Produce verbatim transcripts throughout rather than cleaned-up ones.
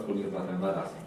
wspólnie z bratem Barasem.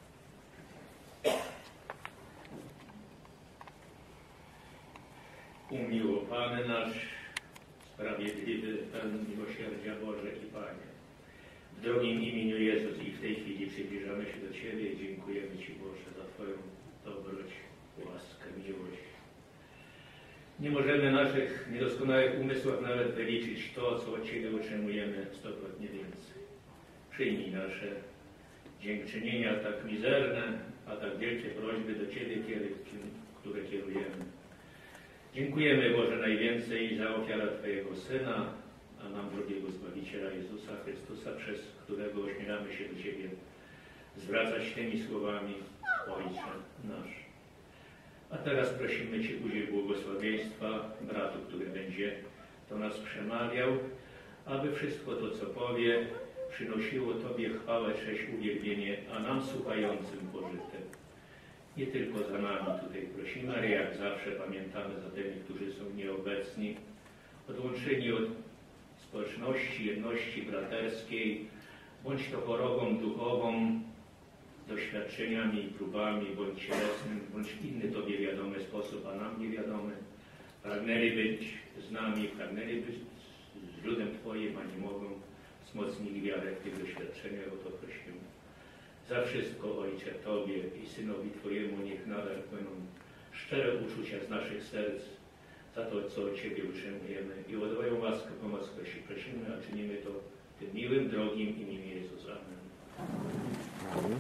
Umiłowany nasz, sprawiedliwy, pełen miłosierdzia Boże i Panie, w drogim imieniu Jezus i w tej chwili przybliżamy się do Ciebie i dziękujemy Ci, Boże, za Twoją dobroć, łaskę, miłość. Nie możemy w naszych niedoskonałych umysłach nawet wyliczyć to, co od Ciebie otrzymujemy stokrotnie więcej. Przyjmij nasze dziękczynienia tak mizerne, a tak wielkie prośby do Ciebie, które kierujemy. Dziękujemy, Boże, najwięcej za ofiarę Twojego Syna, a nam drugiego Zbawiciela Jezusa Chrystusa, przez którego ośmielamy się do Ciebie zwracać tymi słowami: Ojcze nasz. A teraz prosimy Cię, udziel błogosławieństwa bratu, który będzie do nas przemawiał, aby wszystko to, co powie, przynosiło Tobie chwałę, cześć, uwielbienie, a nam słuchającym pożytek. Nie tylko za nami tutaj prosimy, ale jak zawsze pamiętamy za tymi, którzy są nieobecni, odłączeni od społeczności, jedności braterskiej, bądź to chorobą duchową, doświadczeniami i próbami, bądź cielesnym, bądź inny Tobie wiadomy sposób, a nam niewiadomy. Pragnęli być z nami, pragnęli być z ludem Twoim, a nie mogą. Wzmocnili wiarę w tych doświadczeniach, o to prosimy. Za wszystko, Ojcze, Tobie i Synowi Twojemu niech nadal płyną szczere uczucia z naszych serc za to, co od Ciebie utrzymujemy. I o Twoją łaskę, pomoc prosimy, a czynimy to tym miłym, drogim imieniem Jezusa. Amen.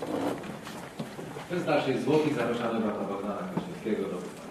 Bez dalszych zwłoki zapraszamy brata Bogdana Kraśnickiego do wystąpienia.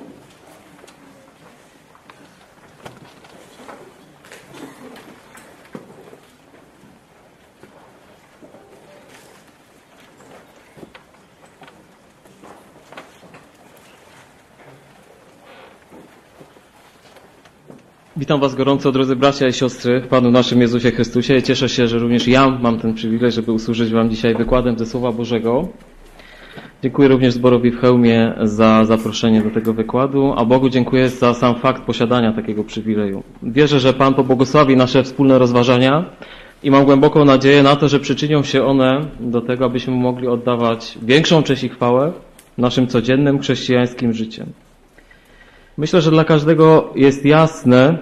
Witam Was gorąco, drodzy bracia i siostry w Panu naszym Jezusie Chrystusie. Cieszę się, że również ja mam ten przywilej, żeby usłużyć Wam dzisiaj wykładem ze Słowa Bożego. Dziękuję również zborowi w Chełmie za zaproszenie do tego wykładu, a Bogu dziękuję za sam fakt posiadania takiego przywileju. Wierzę, że Pan pobłogosławi nasze wspólne rozważania i mam głęboką nadzieję na to, że przyczynią się one do tego, abyśmy mogli oddawać większą cześć i chwałę naszym codziennym chrześcijańskim życiem. Myślę, że dla każdego jest jasne,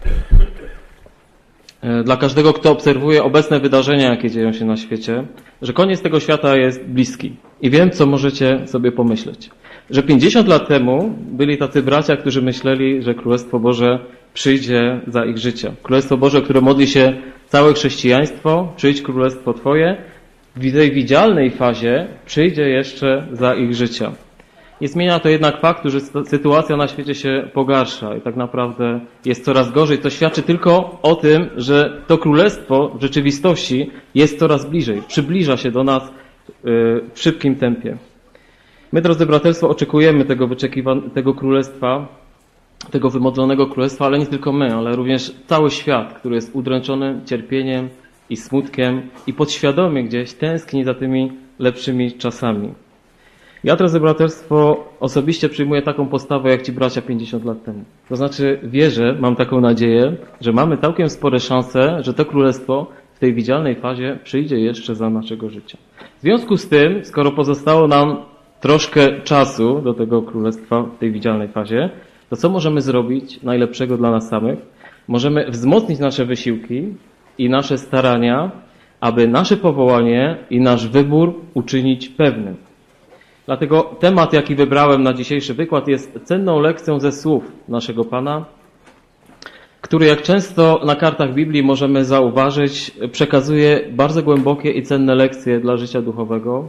dla każdego, kto obserwuje obecne wydarzenia, jakie dzieją się na świecie, że koniec tego świata jest bliski. I wiem, co możecie sobie pomyśleć. Że pięćdziesiąt lat temu byli tacy bracia, którzy myśleli, że Królestwo Boże przyjdzie za ich życia. Królestwo Boże, które modli się całe chrześcijaństwo, przyjdź Królestwo Twoje, w tej widzialnej fazie przyjdzie jeszcze za ich życia. Nie zmienia to jednak faktu, że sytuacja na świecie się pogarsza i tak naprawdę jest coraz gorzej. To świadczy tylko o tym, że to królestwo w rzeczywistości jest coraz bliżej, przybliża się do nas w szybkim tempie. My, drodzy braterstwo, oczekujemy tego wyczekiwanego tego królestwa, tego wymodlonego królestwa, ale nie tylko my, ale również cały świat, który jest udręczony cierpieniem i smutkiem i podświadomie gdzieś tęskni za tymi lepszymi czasami. Ja, drodzy braterstwo, osobiście przyjmuję taką postawę jak ci bracia pięćdziesiąt lat temu. To znaczy wierzę, mam taką nadzieję, że mamy całkiem spore szanse, że to królestwo w tej widzialnej fazie przyjdzie jeszcze za naszego życia. W związku z tym, skoro pozostało nam troszkę czasu do tego królestwa w tej widzialnej fazie, to co możemy zrobić najlepszego dla nas samych? Możemy wzmocnić nasze wysiłki i nasze starania, aby nasze powołanie i nasz wybór uczynić pewnym. Dlatego temat, jaki wybrałem na dzisiejszy wykład, jest cenną lekcją ze słów naszego Pana, który, jak często na kartach Biblii możemy zauważyć, przekazuje bardzo głębokie i cenne lekcje dla życia duchowego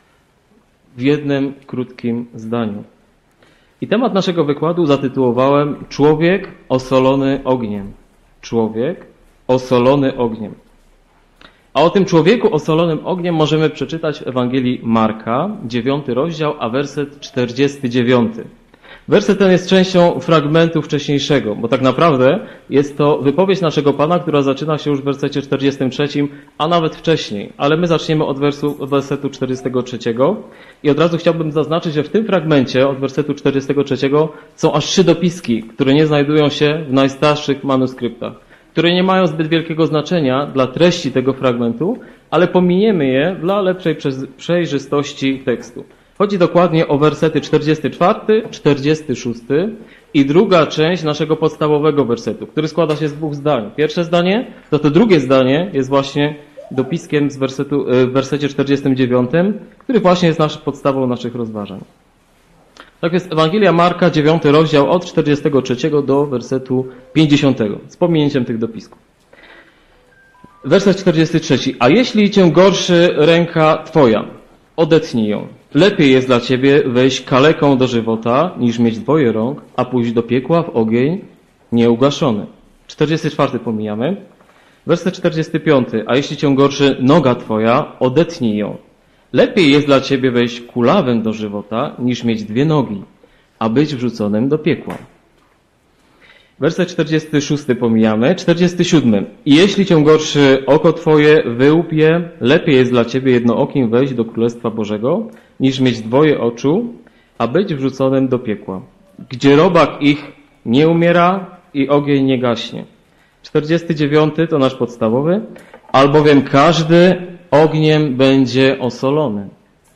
w jednym krótkim zdaniu. I temat naszego wykładu zatytułowałem Człowiek osolony ogniem. Człowiek osolony ogniem. A o tym człowieku osolonym ogniem możemy przeczytać w Ewangelii Marka, dziewiąty rozdział, a werset czterdziesty dziewiąty. Werset ten jest częścią fragmentu wcześniejszego, bo tak naprawdę jest to wypowiedź naszego Pana, która zaczyna się już w wersecie czterdziestym trzecim, a nawet wcześniej. Ale my zaczniemy od wersu, od wersetu czterdziestego trzeciego i od razu chciałbym zaznaczyć, że w tym fragmencie od wersetu czterdziestego trzeciego są aż trzy dopiski, które nie znajdują się w najstarszych manuskryptach, które nie mają zbyt wielkiego znaczenia dla treści tego fragmentu, ale pominiemy je dla lepszej przejrzystości tekstu. Chodzi dokładnie o wersety czterdziesty czwarty, czterdziesty szósty i druga część naszego podstawowego wersetu, który składa się z dwóch zdań. Pierwsze zdanie, to to drugie zdanie jest właśnie dopiskiem z wersetu, w wersecie czterdziestym dziewiątym, który właśnie jest nasz, podstawą naszych rozważań. Tak jest Ewangelia Marka, dziewiąty rozdział od czterdziestego trzeciego do wersetu pięćdziesiątego, z pominięciem tych dopisków. Werset czterdziesty trzeci. A jeśli cię gorszy ręka twoja, odetnij ją. Lepiej jest dla ciebie wejść kaleką do żywota, niż mieć dwoje rąk, a pójść do piekła w ogień nieugaszony. czterdziesty czwarty pomijamy. Werset czterdziesty piąty. A jeśli cię gorszy noga twoja, odetnij ją. Lepiej jest dla ciebie wejść kulawem do żywota, niż mieć dwie nogi, a być wrzuconym do piekła. Werset czterdziesty szósty pomijamy. czterdziesty siódmy. I jeśli cię gorszy oko twoje, wyłup je, lepiej jest dla ciebie jednookim wejść do Królestwa Bożego, niż mieć dwoje oczu, a być wrzuconym do piekła, gdzie robak ich nie umiera i ogień nie gaśnie. czterdziesty dziewiąty to nasz podstawowy. Albowiem każdy ogniem będzie osolony.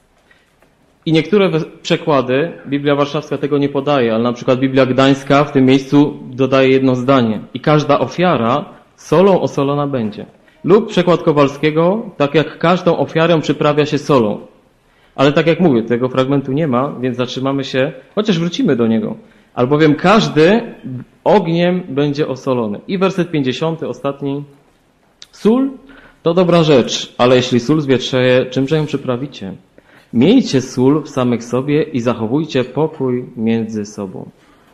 I niektóre przekłady, Biblia Warszawska tego nie podaje, ale na przykład Biblia Gdańska w tym miejscu dodaje jedno zdanie. I każda ofiara solą osolona będzie. Lub przekład Kowalskiego, tak jak każdą ofiarę przyprawia się solą. Ale tak jak mówię, tego fragmentu nie ma, więc zatrzymamy się, chociaż wrócimy do niego. Albowiem każdy ogniem będzie osolony. I werset pięćdziesiąty, ostatni. Sól to dobra rzecz, ale jeśli sól zwietrzeje, czymże ją przyprawicie? Miejcie sól w samych sobie i zachowujcie pokój między sobą.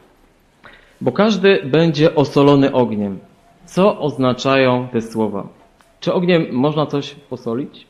Bo każdy będzie osolony ogniem. Co oznaczają te słowa? Czy ogniem można coś posolić?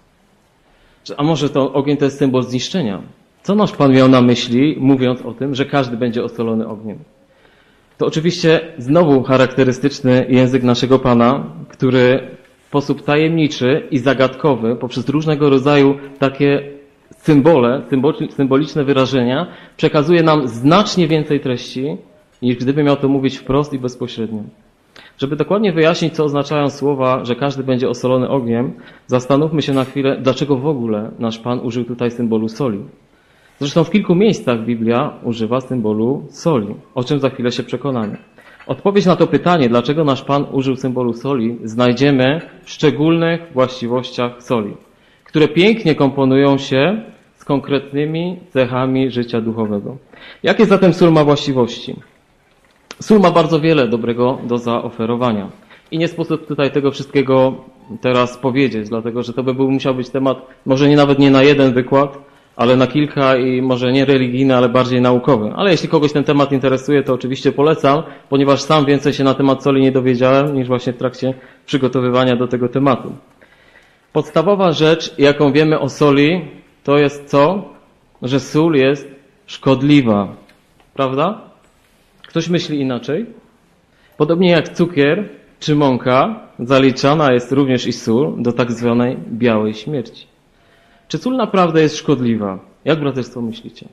A może to ogień to jest symbol zniszczenia? Co nasz Pan miał na myśli, mówiąc o tym, że każdy będzie osolony ogniem? To oczywiście znowu charakterystyczny język naszego Pana, który w sposób tajemniczy i zagadkowy, poprzez różnego rodzaju takie symbole, symboliczne wyrażenia, przekazuje nam znacznie więcej treści, niż gdyby miał to mówić wprost i bezpośrednio. Żeby dokładnie wyjaśnić, co oznaczają słowa, że każdy będzie osolony ogniem, zastanówmy się na chwilę, dlaczego w ogóle nasz Pan użył tutaj symbolu soli. Zresztą w kilku miejscach Biblia używa symbolu soli, o czym za chwilę się przekonamy. Odpowiedź na to pytanie, dlaczego nasz Pan użył symbolu soli, znajdziemy w szczególnych właściwościach soli, które pięknie komponują się z konkretnymi cechami życia duchowego. Jakie zatem sól ma właściwości? Sól ma bardzo wiele dobrego do zaoferowania. I nie sposób tutaj tego wszystkiego teraz powiedzieć, dlatego że to by był musiał być temat, może nie nawet nie na jeden wykład, ale na kilka i może nie religijny, ale bardziej naukowy. Ale jeśli kogoś ten temat interesuje, to oczywiście polecam, ponieważ sam więcej się na temat soli nie dowiedziałem, niż właśnie w trakcie przygotowywania do tego tematu. Podstawowa rzecz, jaką wiemy o soli, to jest co? Że sól jest szkodliwa. Prawda? Ktoś myśli inaczej? Podobnie jak cukier czy mąka, zaliczana jest również i sól do tak zwanej białej śmierci. Czy sól naprawdę jest szkodliwa? Jak braterstwo myślicie?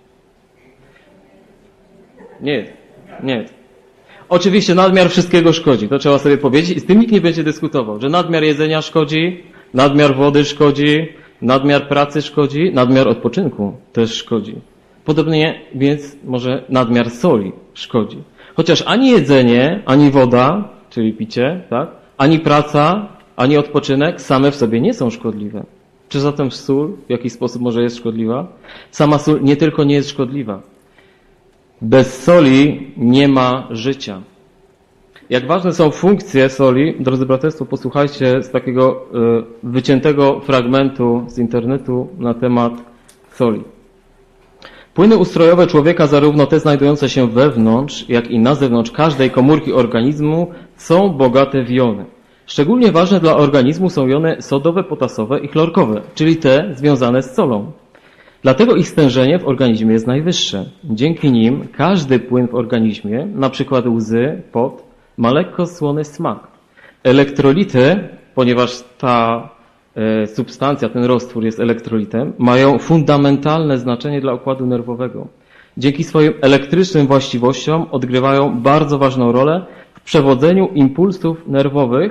Nie, nie. Oczywiście nadmiar wszystkiego szkodzi, to trzeba sobie powiedzieć i z tym nikt nie będzie dyskutował, że nadmiar jedzenia szkodzi, nadmiar wody szkodzi, nadmiar pracy szkodzi, nadmiar odpoczynku też szkodzi. Podobnie więc może nadmiar soli szkodzi. Chociaż ani jedzenie, ani woda, czyli picie, tak, ani praca, ani odpoczynek same w sobie nie są szkodliwe. Czy zatem sól w jakiś sposób może jest szkodliwa? Sama sól nie tylko nie jest szkodliwa. Bez soli nie ma życia. Jak ważne są funkcje soli, drodzy braterstwo, posłuchajcie z takiego y, wyciętego fragmentu z internetu na temat soli. Płyny ustrojowe człowieka, zarówno te znajdujące się wewnątrz, jak i na zewnątrz każdej komórki organizmu, są bogate w jony. Szczególnie ważne dla organizmu są jony sodowe, potasowe i chlorkowe, czyli te związane z solą. Dlatego ich stężenie w organizmie jest najwyższe. Dzięki nim każdy płyn w organizmie, na przykład łzy, pot, ma lekko słony smak. Elektrolity, ponieważ ta e, substancja, ten roztwór jest elektrolitem, mają fundamentalne znaczenie dla układu nerwowego. Dzięki swoim elektrycznym właściwościom odgrywają bardzo ważną rolę w przewodzeniu impulsów nerwowych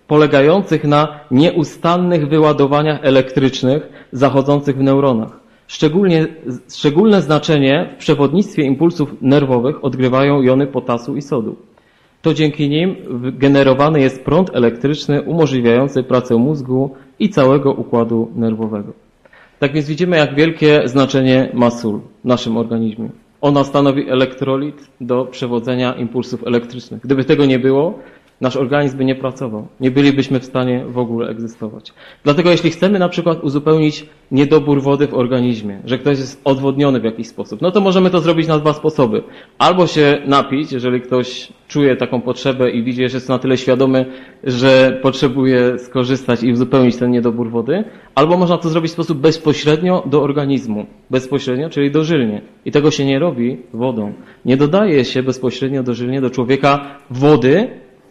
polegających na nieustannych wyładowaniach elektrycznych zachodzących w neuronach. Szczególnie, szczególne znaczenie w przewodnictwie impulsów nerwowych odgrywają jony potasu i sodu. To dzięki nim generowany jest prąd elektryczny umożliwiający pracę mózgu i całego układu nerwowego. Tak więc widzimy, jak wielkie znaczenie ma sól w naszym organizmie. Ona stanowi elektrolit do przewodzenia impulsów elektrycznych. Gdyby tego nie było, nasz organizm by nie pracował. Nie bylibyśmy w stanie w ogóle egzystować. Dlatego jeśli chcemy na przykład uzupełnić niedobór wody w organizmie, że ktoś jest odwodniony w jakiś sposób, no to możemy to zrobić na dwa sposoby. Albo się napić, jeżeli ktoś czuje taką potrzebę i widzi, że jest na tyle świadomy, że potrzebuje skorzystać i uzupełnić ten niedobór wody, albo można to zrobić w sposób bezpośrednio do organizmu. Bezpośrednio, czyli dożylnie. I tego się nie robi wodą. Nie dodaje się bezpośrednio dożylnie do człowieka wody,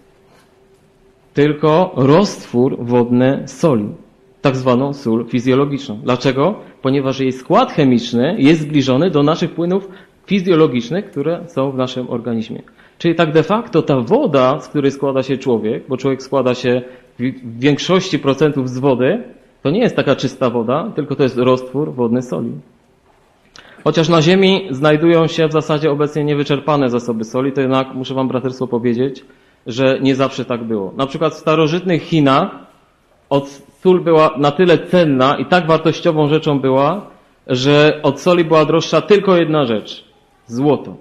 tylko roztwór wodny soli, tak zwaną sól fizjologiczną. Dlaczego? Ponieważ jej skład chemiczny jest zbliżony do naszych płynów fizjologicznych, które są w naszym organizmie. Czyli tak de facto ta woda, z której składa się człowiek, bo człowiek składa się w większości procentów z wody, to nie jest taka czysta woda, tylko to jest roztwór wodny soli. Chociaż na Ziemi znajdują się w zasadzie obecnie niewyczerpane zasoby soli, to jednak muszę wam braterstwo powiedzieć, że nie zawsze tak było. Na przykład w starożytnych Chinach od sól była na tyle cenna i tak wartościową rzeczą była, że od soli była droższa tylko jedna rzecz – złoto.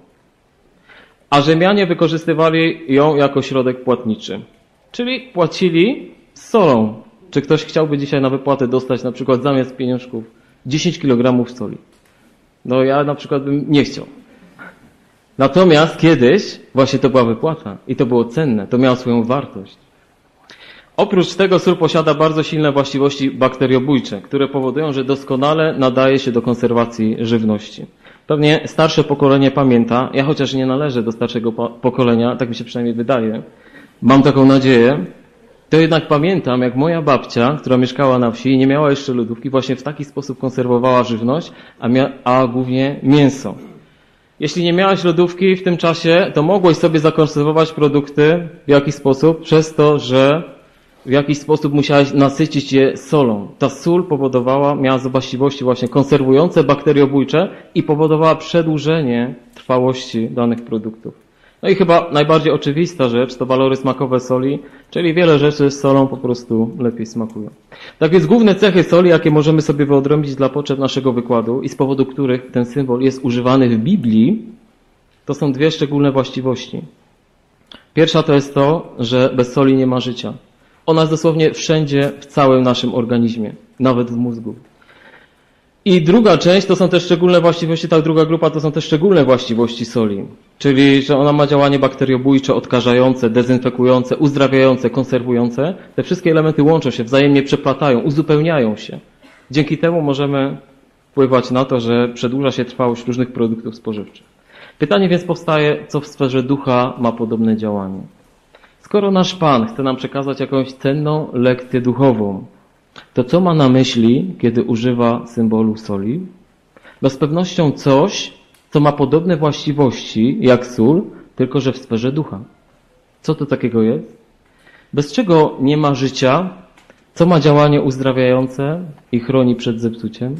A Rzymianie wykorzystywali ją jako środek płatniczy. Czyli płacili z solą. Czy ktoś chciałby dzisiaj na wypłatę dostać na przykład zamiast pieniążków dziesięć kilogramów soli? No ja na przykład bym nie chciał. Natomiast kiedyś właśnie to była wypłata i to było cenne, to miało swoją wartość. Oprócz tego sól posiada bardzo silne właściwości bakteriobójcze, które powodują, że doskonale nadaje się do konserwacji żywności. Pewnie starsze pokolenie pamięta, ja chociaż nie należę do starszego pokolenia, tak mi się przynajmniej wydaje, mam taką nadzieję, to jednak pamiętam, jak moja babcia, która mieszkała na wsi i nie miała jeszcze lodówki, właśnie w taki sposób konserwowała żywność, a, mia- a głównie mięso. Jeśli nie miałaś lodówki w tym czasie, to mogłeś sobie zakonserwować produkty w jakiś sposób, przez to, że w jakiś sposób musiałeś nasycić je solą. Ta sól powodowała, miała właściwości właśnie konserwujące, bakteriobójcze i powodowała przedłużenie trwałości danych produktów. No i chyba najbardziej oczywista rzecz to walory smakowe soli, czyli wiele rzeczy z solą po prostu lepiej smakują. Tak więc główne cechy soli, jakie możemy sobie wyodrębnić dla potrzeb naszego wykładu i z powodu których ten symbol jest używany w Biblii, to są dwie szczególne właściwości. Pierwsza to jest to, że bez soli nie ma życia. Ona jest dosłownie wszędzie w całym naszym organizmie, nawet w mózgu. I druga część to są te szczególne właściwości, ta druga grupa to są te szczególne właściwości soli. Czyli, że ona ma działanie bakteriobójcze, odkażające, dezynfekujące, uzdrawiające, konserwujące. Te wszystkie elementy łączą się, wzajemnie przeplatają, uzupełniają się. Dzięki temu możemy wpływać na to, że przedłuża się trwałość różnych produktów spożywczych. Pytanie więc powstaje, co w sferze ducha ma podobne działanie. Skoro nasz Pan chce nam przekazać jakąś cenną lekcję duchową, to co ma na myśli, kiedy używa symbolu soli? No z pewnością coś, co ma podobne właściwości jak sól, tylko że w sferze ducha. Co to takiego jest? Bez czego nie ma życia? Co ma działanie uzdrawiające i chroni przed zepsuciem?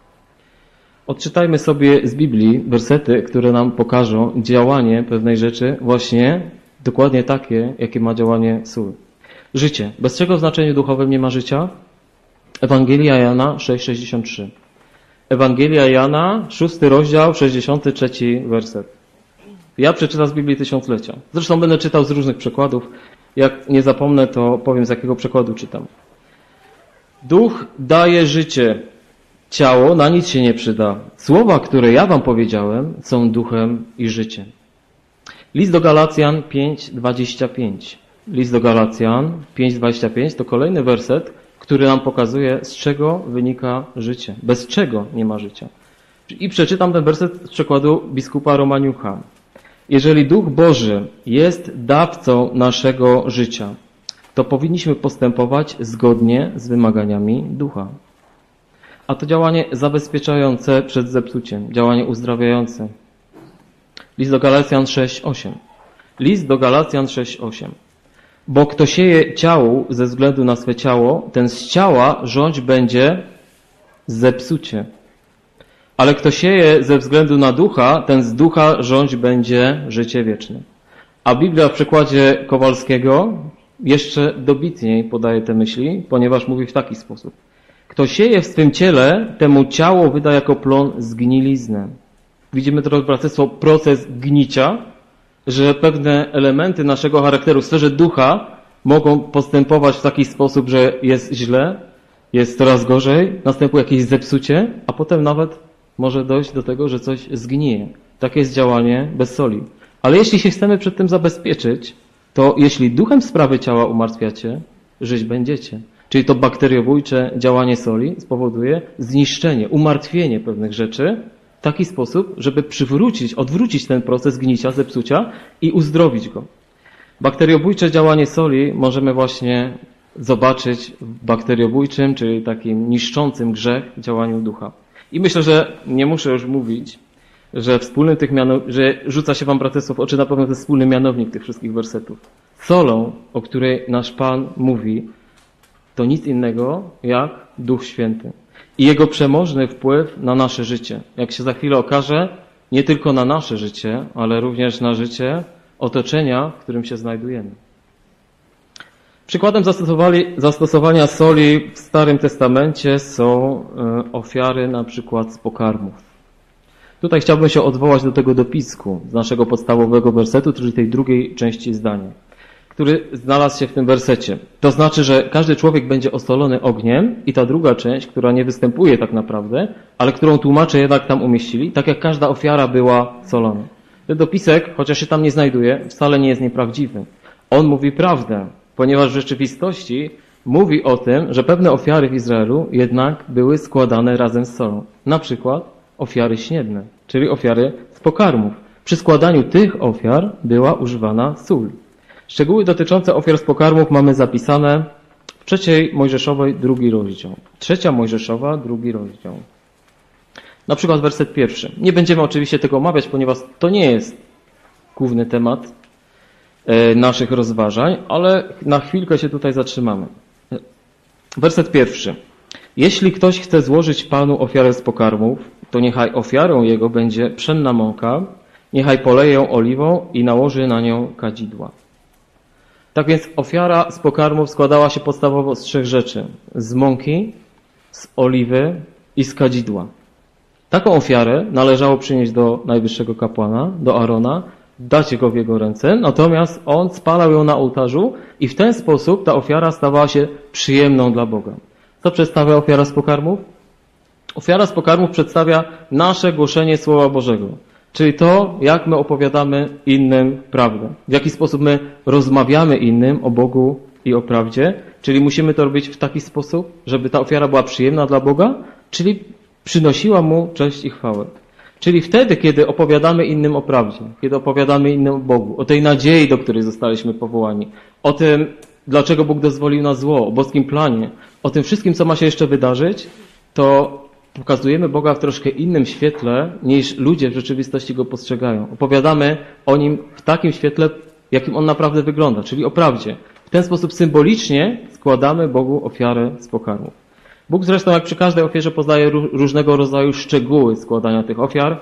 Odczytajmy sobie z Biblii wersety, które nam pokażą działanie pewnej rzeczy, właśnie dokładnie takie, jakie ma działanie sól. Życie. Bez czego w znaczeniu duchowym nie ma życia? Ewangelia Jana sześć sześćdziesiąt trzy. Ewangelia Jana, szósty rozdział, sześćdziesiąty trzeci werset. Ja przeczytam z Biblii Tysiąclecia. Zresztą będę czytał z różnych przekładów. Jak nie zapomnę, to powiem, z jakiego przekładu czytam. Duch daje życie. Ciało na nic się nie przyda. Słowa, które ja wam powiedziałem, są duchem i życiem. List do Galacjan pięć dwadzieścia pięć. List do Galacjan pięć dwadzieścia pięć to kolejny werset, który nam pokazuje, z czego wynika życie. Bez czego nie ma życia. I przeczytam ten werset z przekładu biskupa Romaniucha. Jeżeli Duch Boży jest dawcą naszego życia, to powinniśmy postępować zgodnie z wymaganiami Ducha. A to działanie zabezpieczające przed zepsuciem, działanie uzdrawiające. List do Galacjan sześć osiem. List do Galacjan sześć osiem. Bo kto sieje ciału ze względu na swe ciało, ten z ciała rządź będzie zepsucie. Ale kto sieje ze względu na ducha, ten z ducha rządź będzie życie wieczne. A Biblia w przekładzie Kowalskiego jeszcze dobitniej podaje te myśli, ponieważ mówi w taki sposób. Kto sieje w swym ciele, temu ciało wyda jako plon zgniliznę. Widzimy, drodzy braterstwo, proces gnicia, że pewne elementy naszego charakteru w sferze ducha mogą postępować w taki sposób, że jest źle, jest coraz gorzej, następuje jakieś zepsucie, a potem nawet może dojść do tego, że coś zgnije. Takie jest działanie bez soli. Ale jeśli się chcemy przed tym zabezpieczyć, to jeśli duchem sprawy ciała umartwiacie, żyć będziecie. Czyli to bakteriobójcze działanie soli spowoduje zniszczenie, umartwienie pewnych rzeczy w taki sposób, żeby przywrócić, odwrócić ten proces gnicia, zepsucia i uzdrowić go. Bakteriobójcze działanie soli możemy właśnie zobaczyć w bakteriobójczym, czyli takim niszczącym grzech działaniu ducha. I myślę, że nie muszę już mówić, że wspólnym tych mianow... że rzuca się wam braterstwo w oczy na pewno ten wspólny mianownik tych wszystkich wersetów. Solą, o której nasz Pan mówi, to nic innego jak Duch Święty. I Jego przemożny wpływ na nasze życie. Jak się za chwilę okaże, nie tylko na nasze życie, ale również na życie otoczenia, w którym się znajdujemy. Przykładem zastosowania soli w Starym Testamencie są ofiary na przykład z pokarmów. Tutaj chciałbym się odwołać do tego dopisku z naszego podstawowego wersetu, czyli tej drugiej części zdania, który znalazł się w tym wersecie. To znaczy, że każdy człowiek będzie osolony ogniem i ta druga część, która nie występuje tak naprawdę, ale którą tłumacze jednak tam umieścili, tak jak każda ofiara była solona. Ten dopisek, chociaż się tam nie znajduje, wcale nie jest nieprawdziwy. On mówi prawdę, ponieważ w rzeczywistości mówi o tym, że pewne ofiary w Izraelu jednak były składane razem z solą. Na przykład ofiary śniedne, czyli ofiary z pokarmów. Przy składaniu tych ofiar była używana sól. Szczegóły dotyczące ofiar z pokarmów mamy zapisane w trzeciej Mojżeszowej, drugi rozdział. Trzecia Mojżeszowa, drugi rozdział. Na przykład werset pierwszy. Nie będziemy oczywiście tego omawiać, ponieważ to nie jest główny temat naszych rozważań, ale na chwilkę się tutaj zatrzymamy. Werset pierwszy. Jeśli ktoś chce złożyć Panu ofiarę z pokarmów, to niechaj ofiarą jego będzie pszenna mąka, niechaj poleje ją oliwą i nałoży na nią kadzidła. Tak więc ofiara z pokarmów składała się podstawowo z trzech rzeczy. Z mąki, z oliwy i z kadzidła. Taką ofiarę należało przynieść do najwyższego kapłana, do Arona, dać go w jego ręce, natomiast on spalał ją na ołtarzu i w ten sposób ta ofiara stawała się przyjemną dla Boga. Co przedstawia ofiara z pokarmów? Ofiara z pokarmów przedstawia nasze głoszenie Słowa Bożego, czyli to, jak my opowiadamy innym prawdę, w jaki sposób my rozmawiamy innym o Bogu i o prawdzie, czyli musimy to robić w taki sposób, żeby ta ofiara była przyjemna dla Boga, czyli przynosiła Mu cześć i chwałę. Czyli wtedy, kiedy opowiadamy innym o prawdzie, kiedy opowiadamy innym o Bogu, o tej nadziei, do której zostaliśmy powołani, o tym, dlaczego Bóg dozwolił na zło, o boskim planie, o tym wszystkim, co ma się jeszcze wydarzyć, to pokazujemy Boga w troszkę innym świetle, niż ludzie w rzeczywistości Go postrzegają. Opowiadamy o Nim w takim świetle, jakim On naprawdę wygląda, czyli o prawdzie. W ten sposób symbolicznie składamy Bogu ofiarę z pokarmów. Bóg zresztą, jak przy każdej ofierze, podaje różnego rodzaju szczegóły składania tych ofiar.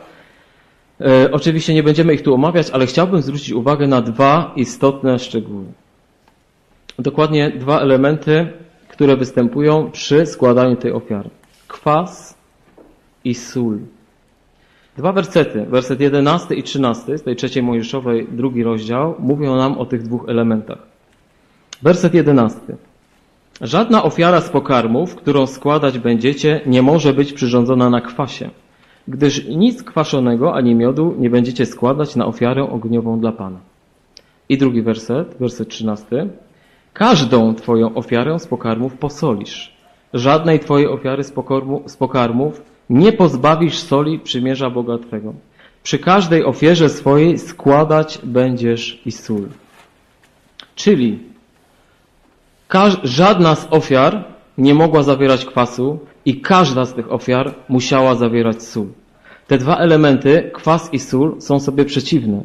E, oczywiście nie będziemy ich tu omawiać, ale chciałbym zwrócić uwagę na dwa istotne szczegóły. Dokładnie dwa elementy, które występują przy składaniu tej ofiary. Kwas i sól. Dwa wersety, werset jedenasty i trzynasty z tej trzeciej Mojżeszowej, drugi rozdział, mówią nam o tych dwóch elementach. Werset jedenasty. Żadna ofiara z pokarmów, którą składać będziecie, nie może być przyrządzona na kwasie, gdyż nic kwaszonego ani miodu nie będziecie składać na ofiarę ogniową dla Pana. I drugi werset, werset trzynasty. Każdą Twoją ofiarę z pokarmów posolisz. Żadnej Twojej ofiary z, pokormu, z pokarmów nie pozbawisz soli przymierza Boga Twego. Przy każdej ofierze swojej składać będziesz i sól. Czyli żadna z ofiar nie mogła zawierać kwasu i każda z tych ofiar musiała zawierać sól. Te dwa elementy, kwas i sól, są sobie przeciwne.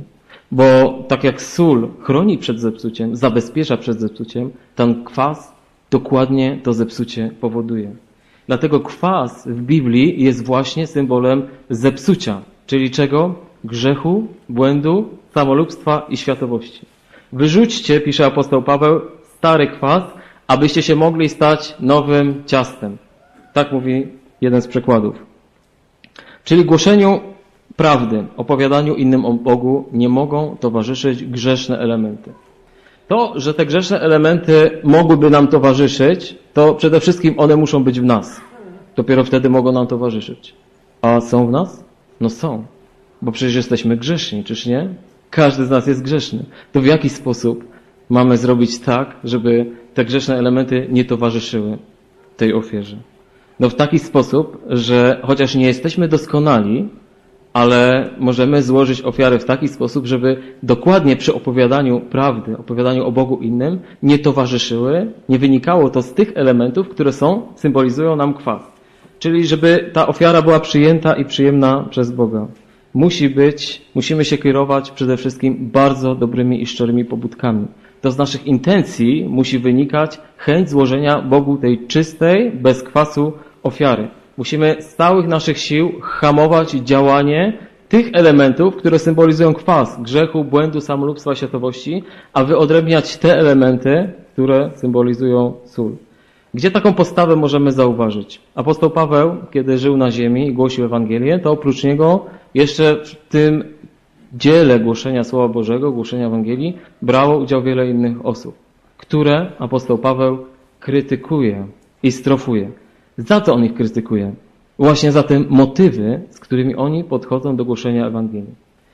Bo tak jak sól chroni przed zepsuciem, zabezpiecza przed zepsuciem, ten kwas dokładnie to zepsucie powoduje. Dlatego kwas w Biblii jest właśnie symbolem zepsucia, czyli czego? Grzechu, błędu, samolubstwa i światowości. Wyrzućcie, pisze apostoł Paweł, stary kwas, abyście się mogli stać nowym ciastem. Tak mówi jeden z przykładów. Czyli głoszeniu prawdy, opowiadaniu innym o Bogu nie mogą towarzyszyć grzeszne elementy. To, że te grzeszne elementy mogłyby nam towarzyszyć, to przede wszystkim one muszą być w nas. Dopiero wtedy mogą nam towarzyszyć. A są w nas? No są. Bo przecież jesteśmy grzeszni, czyż nie? Każdy z nas jest grzeszny. To w jaki sposób mamy zrobić tak, żeby te grzeszne elementy nie towarzyszyły tej ofierze? No w taki sposób, że chociaż nie jesteśmy doskonali, ale możemy złożyć ofiarę w taki sposób, żeby dokładnie przy opowiadaniu prawdy, opowiadaniu o Bogu innym nie towarzyszyły, nie wynikało to z tych elementów, które są, symbolizują nam kwas. Czyli żeby ta ofiara była przyjęta i przyjemna przez Boga. Musi być, musimy się kierować przede wszystkim bardzo dobrymi i szczerymi pobudkami. To z naszych intencji musi wynikać chęć złożenia Bogu tej czystej, bez kwasu ofiary. Musimy z całych naszych sił hamować działanie tych elementów, które symbolizują kwas, grzechu, błędu, samolubstwa, światowości, a wyodrębniać te elementy, które symbolizują sól. Gdzie taką postawę możemy zauważyć? Apostoł Paweł, kiedy żył na ziemi i głosił Ewangelię, to oprócz niego jeszcze w tym dziele głoszenia Słowa Bożego, głoszenia Ewangelii, brało udział wiele innych osób, które apostoł Paweł krytykuje i strofuje. Za co on ich krytykuje? Właśnie za te motywy, z którymi oni podchodzą do głoszenia Ewangelii.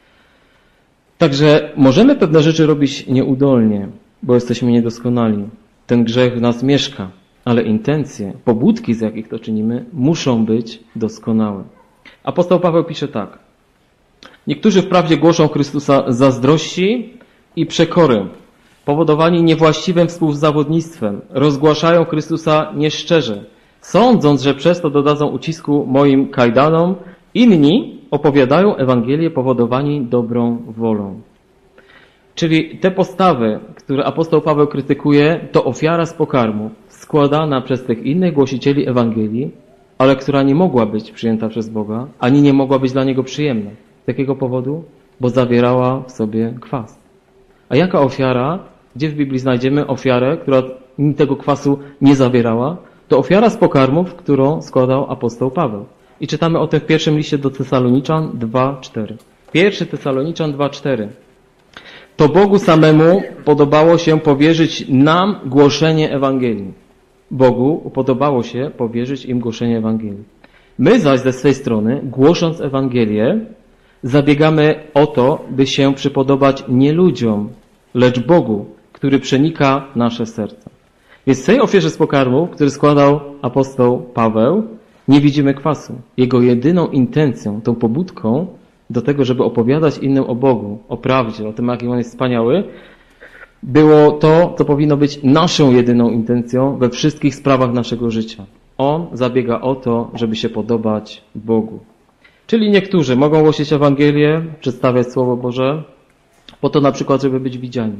Także możemy pewne rzeczy robić nieudolnie, bo jesteśmy niedoskonali. Ten grzech w nas mieszka, ale intencje, pobudki, z jakich to czynimy, muszą być doskonałe. Apostoł Paweł pisze tak. Niektórzy wprawdzie głoszą Chrystusa zazdrości i przekory, powodowani niewłaściwym współzawodnictwem, rozgłaszają Chrystusa nieszczerze, sądząc, że przez to dodadzą ucisku moim kajdanom. Inni opowiadają Ewangelię powodowani dobrą wolą. Czyli te postawy, które apostoł Paweł krytykuje, to ofiara z pokarmu, składana przez tych innych głosicieli Ewangelii, ale która nie mogła być przyjęta przez Boga, ani nie mogła być dla Niego przyjemna. Z jakiego powodu? Bo zawierała w sobie kwas. A jaka ofiara? Gdzie w Biblii znajdziemy ofiarę, która tego kwasu nie zawierała? To ofiara z pokarmów, którą składał apostoł Paweł. I czytamy o tym w pierwszym liście do Tesaloniczan dwa cztery. Pierwszy Tesaloniczan dwa cztery. To Bogu samemu podobało się powierzyć nam głoszenie Ewangelii. Bogu podobało się powierzyć im głoszenie Ewangelii. My zaś ze swej strony, głosząc Ewangelię, zabiegamy o to, by się przypodobać nie ludziom, lecz Bogu, który przenika nasze serca. Więc w tej ofierze z pokarmu, który składał apostoł Paweł, nie widzimy kwasu. Jego jedyną intencją, tą pobudką do tego, żeby opowiadać innym o Bogu, o prawdzie, o tym, jaki On jest wspaniały, było to, co powinno być naszą jedyną intencją we wszystkich sprawach naszego życia. On zabiega o to, żeby się podobać Bogu. Czyli niektórzy mogą głosić Ewangelię, przedstawiać Słowo Boże, po to na przykład, żeby być widziani.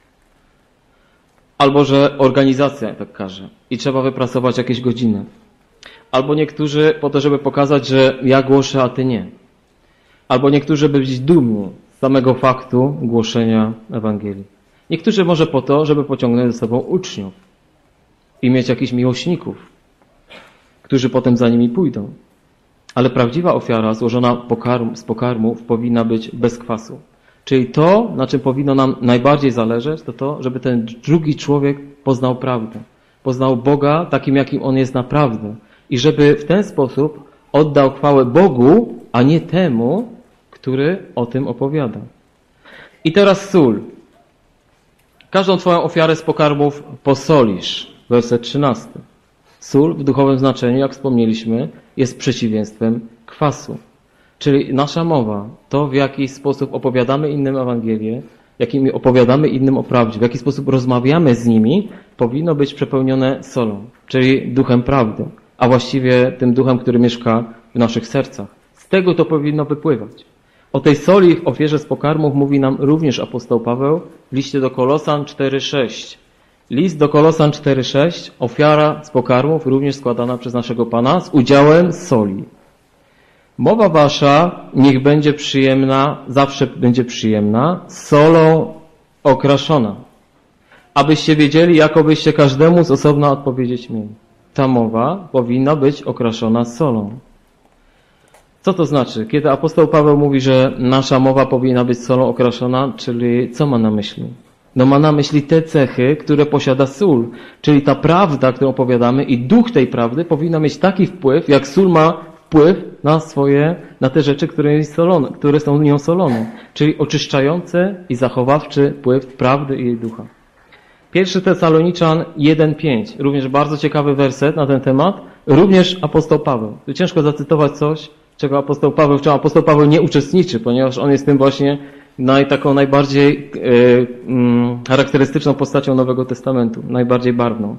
Albo, że organizacja tak każe i trzeba wypracować jakieś godziny. Albo niektórzy po to, żeby pokazać, że ja głoszę, a ty nie. Albo niektórzy, żeby być dumni z samego faktu głoszenia Ewangelii. Niektórzy może po to, żeby pociągnąć ze sobą uczniów i mieć jakichś miłośników, którzy potem za nimi pójdą. Ale prawdziwa ofiara złożona pokarm, z pokarmów powinna być bez kwasu. Czyli to, na czym powinno nam najbardziej zależeć, to to, żeby ten drugi człowiek poznał prawdę. Poznał Boga takim, jakim On jest naprawdę. I żeby w ten sposób oddał chwałę Bogu, a nie temu, który o tym opowiada. I teraz sól. Każdą twoją ofiarę z pokarmów posolisz. Werset trzynasty. Sól w duchowym znaczeniu, jak wspomnieliśmy, jest przeciwieństwem kwasu. Czyli nasza mowa, to w jaki sposób opowiadamy innym Ewangelię, jakimi opowiadamy innym o prawdzie, w jaki sposób rozmawiamy z nimi, powinno być przepełnione solą, czyli duchem prawdy, a właściwie tym duchem, który mieszka w naszych sercach. Z tego to powinno wypływać. O tej soli w ofierze z pokarmów mówi nam również apostoł Paweł w liście do Kolosan cztery sześć. List do Kolosan cztery sześć, ofiara z pokarmów również składana przez naszego Pana z udziałem soli. Mowa wasza niech będzie przyjemna, zawsze będzie przyjemna, solą okraszona, abyście wiedzieli, jakobyście każdemu z osobna odpowiedzieć mieli. Ta mowa powinna być okraszona solą. Co to znaczy? Kiedy apostoł Paweł mówi, że nasza mowa powinna być solą okraszona, czyli co ma na myśli? No ma na myśli te cechy, które posiada sól, czyli ta prawda, którą opowiadamy i duch tej prawdy powinna mieć taki wpływ, jak sól ma wpływ na swoje, na te rzeczy, które, jest solone, które są nią solone, czyli oczyszczający i zachowawczy wpływ prawdy i jej ducha. Pierwszy Tesaloniczan jeden pięć, również bardzo ciekawy werset na ten temat, również apostoł Paweł. Tu ciężko zacytować coś, czego apostoł Paweł, w czym apostoł Paweł nie uczestniczy, ponieważ on jest tym właśnie naj, taką najbardziej e, mm, charakterystyczną postacią Nowego Testamentu, najbardziej barwną.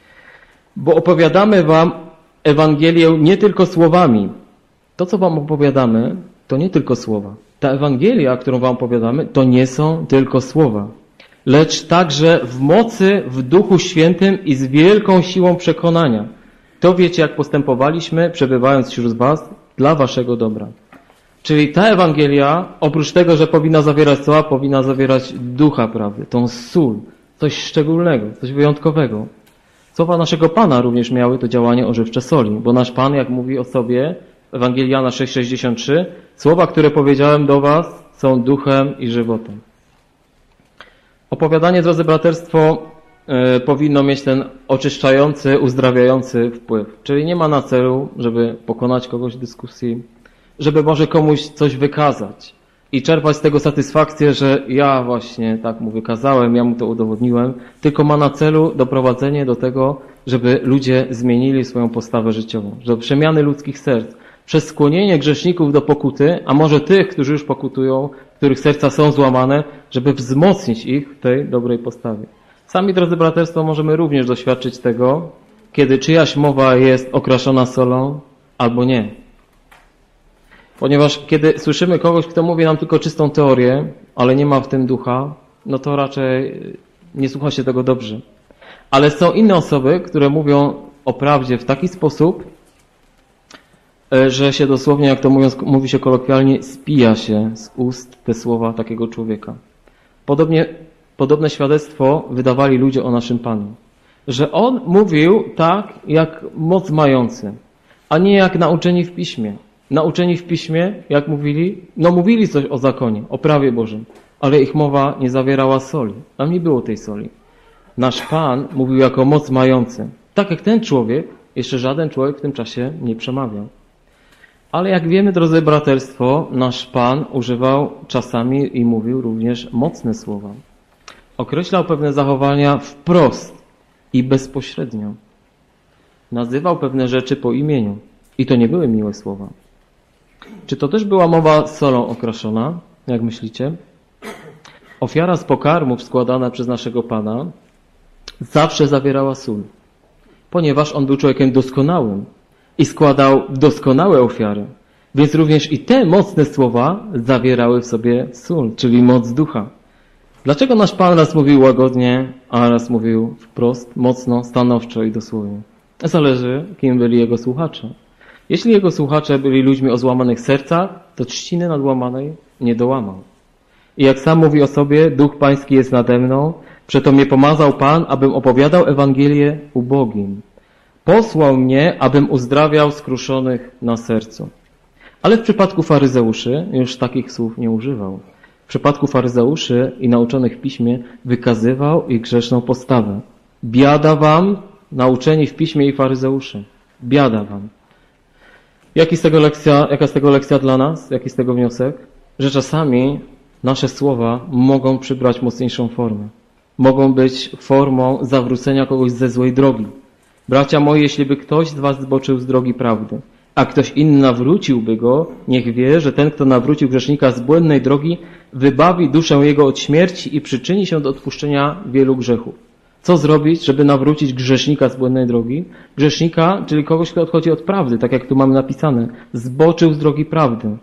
Bo opowiadamy wam Ewangelię nie tylko słowami. To, co wam opowiadamy, to nie tylko słowa. Ta Ewangelia, którą wam opowiadamy, to nie są tylko słowa, lecz także w mocy, w Duchu Świętym i z wielką siłą przekonania. To wiecie, jak postępowaliśmy, przebywając wśród was, dla waszego dobra. Czyli ta Ewangelia, oprócz tego, że powinna zawierać słowa, powinna zawierać ducha prawdy, tą sól, coś szczególnego, coś wyjątkowego. Słowa naszego Pana również miały to działanie ożywcze soli, bo nasz Pan, jak mówi o sobie, Ewangelia Jana sześć sześćdziesiąt trzy, słowa, które powiedziałem do was, są duchem i żywotem. Opowiadanie, drodzy braterstwo, yy, powinno mieć ten oczyszczający, uzdrawiający wpływ. Czyli nie ma na celu, żeby pokonać kogoś w dyskusji, żeby może komuś coś wykazać i czerpać z tego satysfakcję, że ja właśnie tak mu wykazałem, ja mu to udowodniłem, tylko ma na celu doprowadzenie do tego, żeby ludzie zmienili swoją postawę życiową, do przemiany ludzkich serc, przez skłonienie grzeszników do pokuty, a może tych, którzy już pokutują, których serca są złamane, żeby wzmocnić ich w tej dobrej postawie. Sami, drodzy braterstwo, możemy również doświadczyć tego, kiedy czyjaś mowa jest okraszona solą albo nie. Ponieważ kiedy słyszymy kogoś, kto mówi nam tylko czystą teorię, ale nie ma w tym ducha, no to raczej nie słucha się tego dobrze. Ale są inne osoby, które mówią o prawdzie w taki sposób, że się dosłownie, jak to mówiąc, mówi się kolokwialnie, spija się z ust te słowa takiego człowieka. Podobnie, podobne świadectwo wydawali ludzie o naszym Panu. Że On mówił tak, jak moc mający, a nie jak nauczeni w Piśmie. Nauczeni w Piśmie, jak mówili, no mówili coś o zakonie, o prawie Bożym, ale ich mowa nie zawierała soli. Tam nie było tej soli. Nasz Pan mówił jako moc mający. Tak jak ten człowiek, jeszcze żaden człowiek w tym czasie nie przemawiał. Ale jak wiemy, drodzy braterstwo, nasz Pan używał czasami i mówił również mocne słowa. Określał pewne zachowania wprost i bezpośrednio. Nazywał pewne rzeczy po imieniu. I to nie były miłe słowa. Czy to też była mowa solą okraszona, jak myślicie? Ofiara z pokarmów składana przez naszego Pana zawsze zawierała sól, ponieważ On był człowiekiem doskonałym i składał doskonałe ofiary. Więc również i te mocne słowa zawierały w sobie sól, czyli moc ducha. Dlaczego nasz Pan raz mówił łagodnie, a raz mówił wprost, mocno, stanowczo i dosłownie? Zależy, kim byli Jego słuchacze. Jeśli Jego słuchacze byli ludźmi o złamanych sercach, to trzciny nadłamanej nie dołamał. I jak sam mówi o sobie, Duch Pański jest nade mną, przeto mnie pomazał Pan, abym opowiadał Ewangelię ubogim. Posłał mnie, abym uzdrawiał skruszonych na sercu. Ale w przypadku faryzeuszy już takich słów nie używał. W przypadku faryzeuszy i nauczonych w Piśmie wykazywał ich grzeszną postawę. Biada wam, nauczeni w Piśmie i faryzeuszy. Biada wam. Jaki z tego lekcja, jaka z tego lekcja dla nas? Jaki z tego wniosek? Że czasami nasze słowa mogą przybrać mocniejszą formę. Mogą być formą zawrócenia kogoś ze złej drogi. Bracia moi, jeśli by ktoś z was zboczył z drogi prawdy, a ktoś inny nawróciłby go, niech wie, że ten, kto nawrócił grzesznika z błędnej drogi, wybawi duszę jego od śmierci i przyczyni się do odpuszczenia wielu grzechów. Co zrobić, żeby nawrócić grzesznika z błędnej drogi? Grzesznika, czyli kogoś, kto odchodzi od prawdy, tak jak tu mamy napisane. Zboczył z drogi prawdy.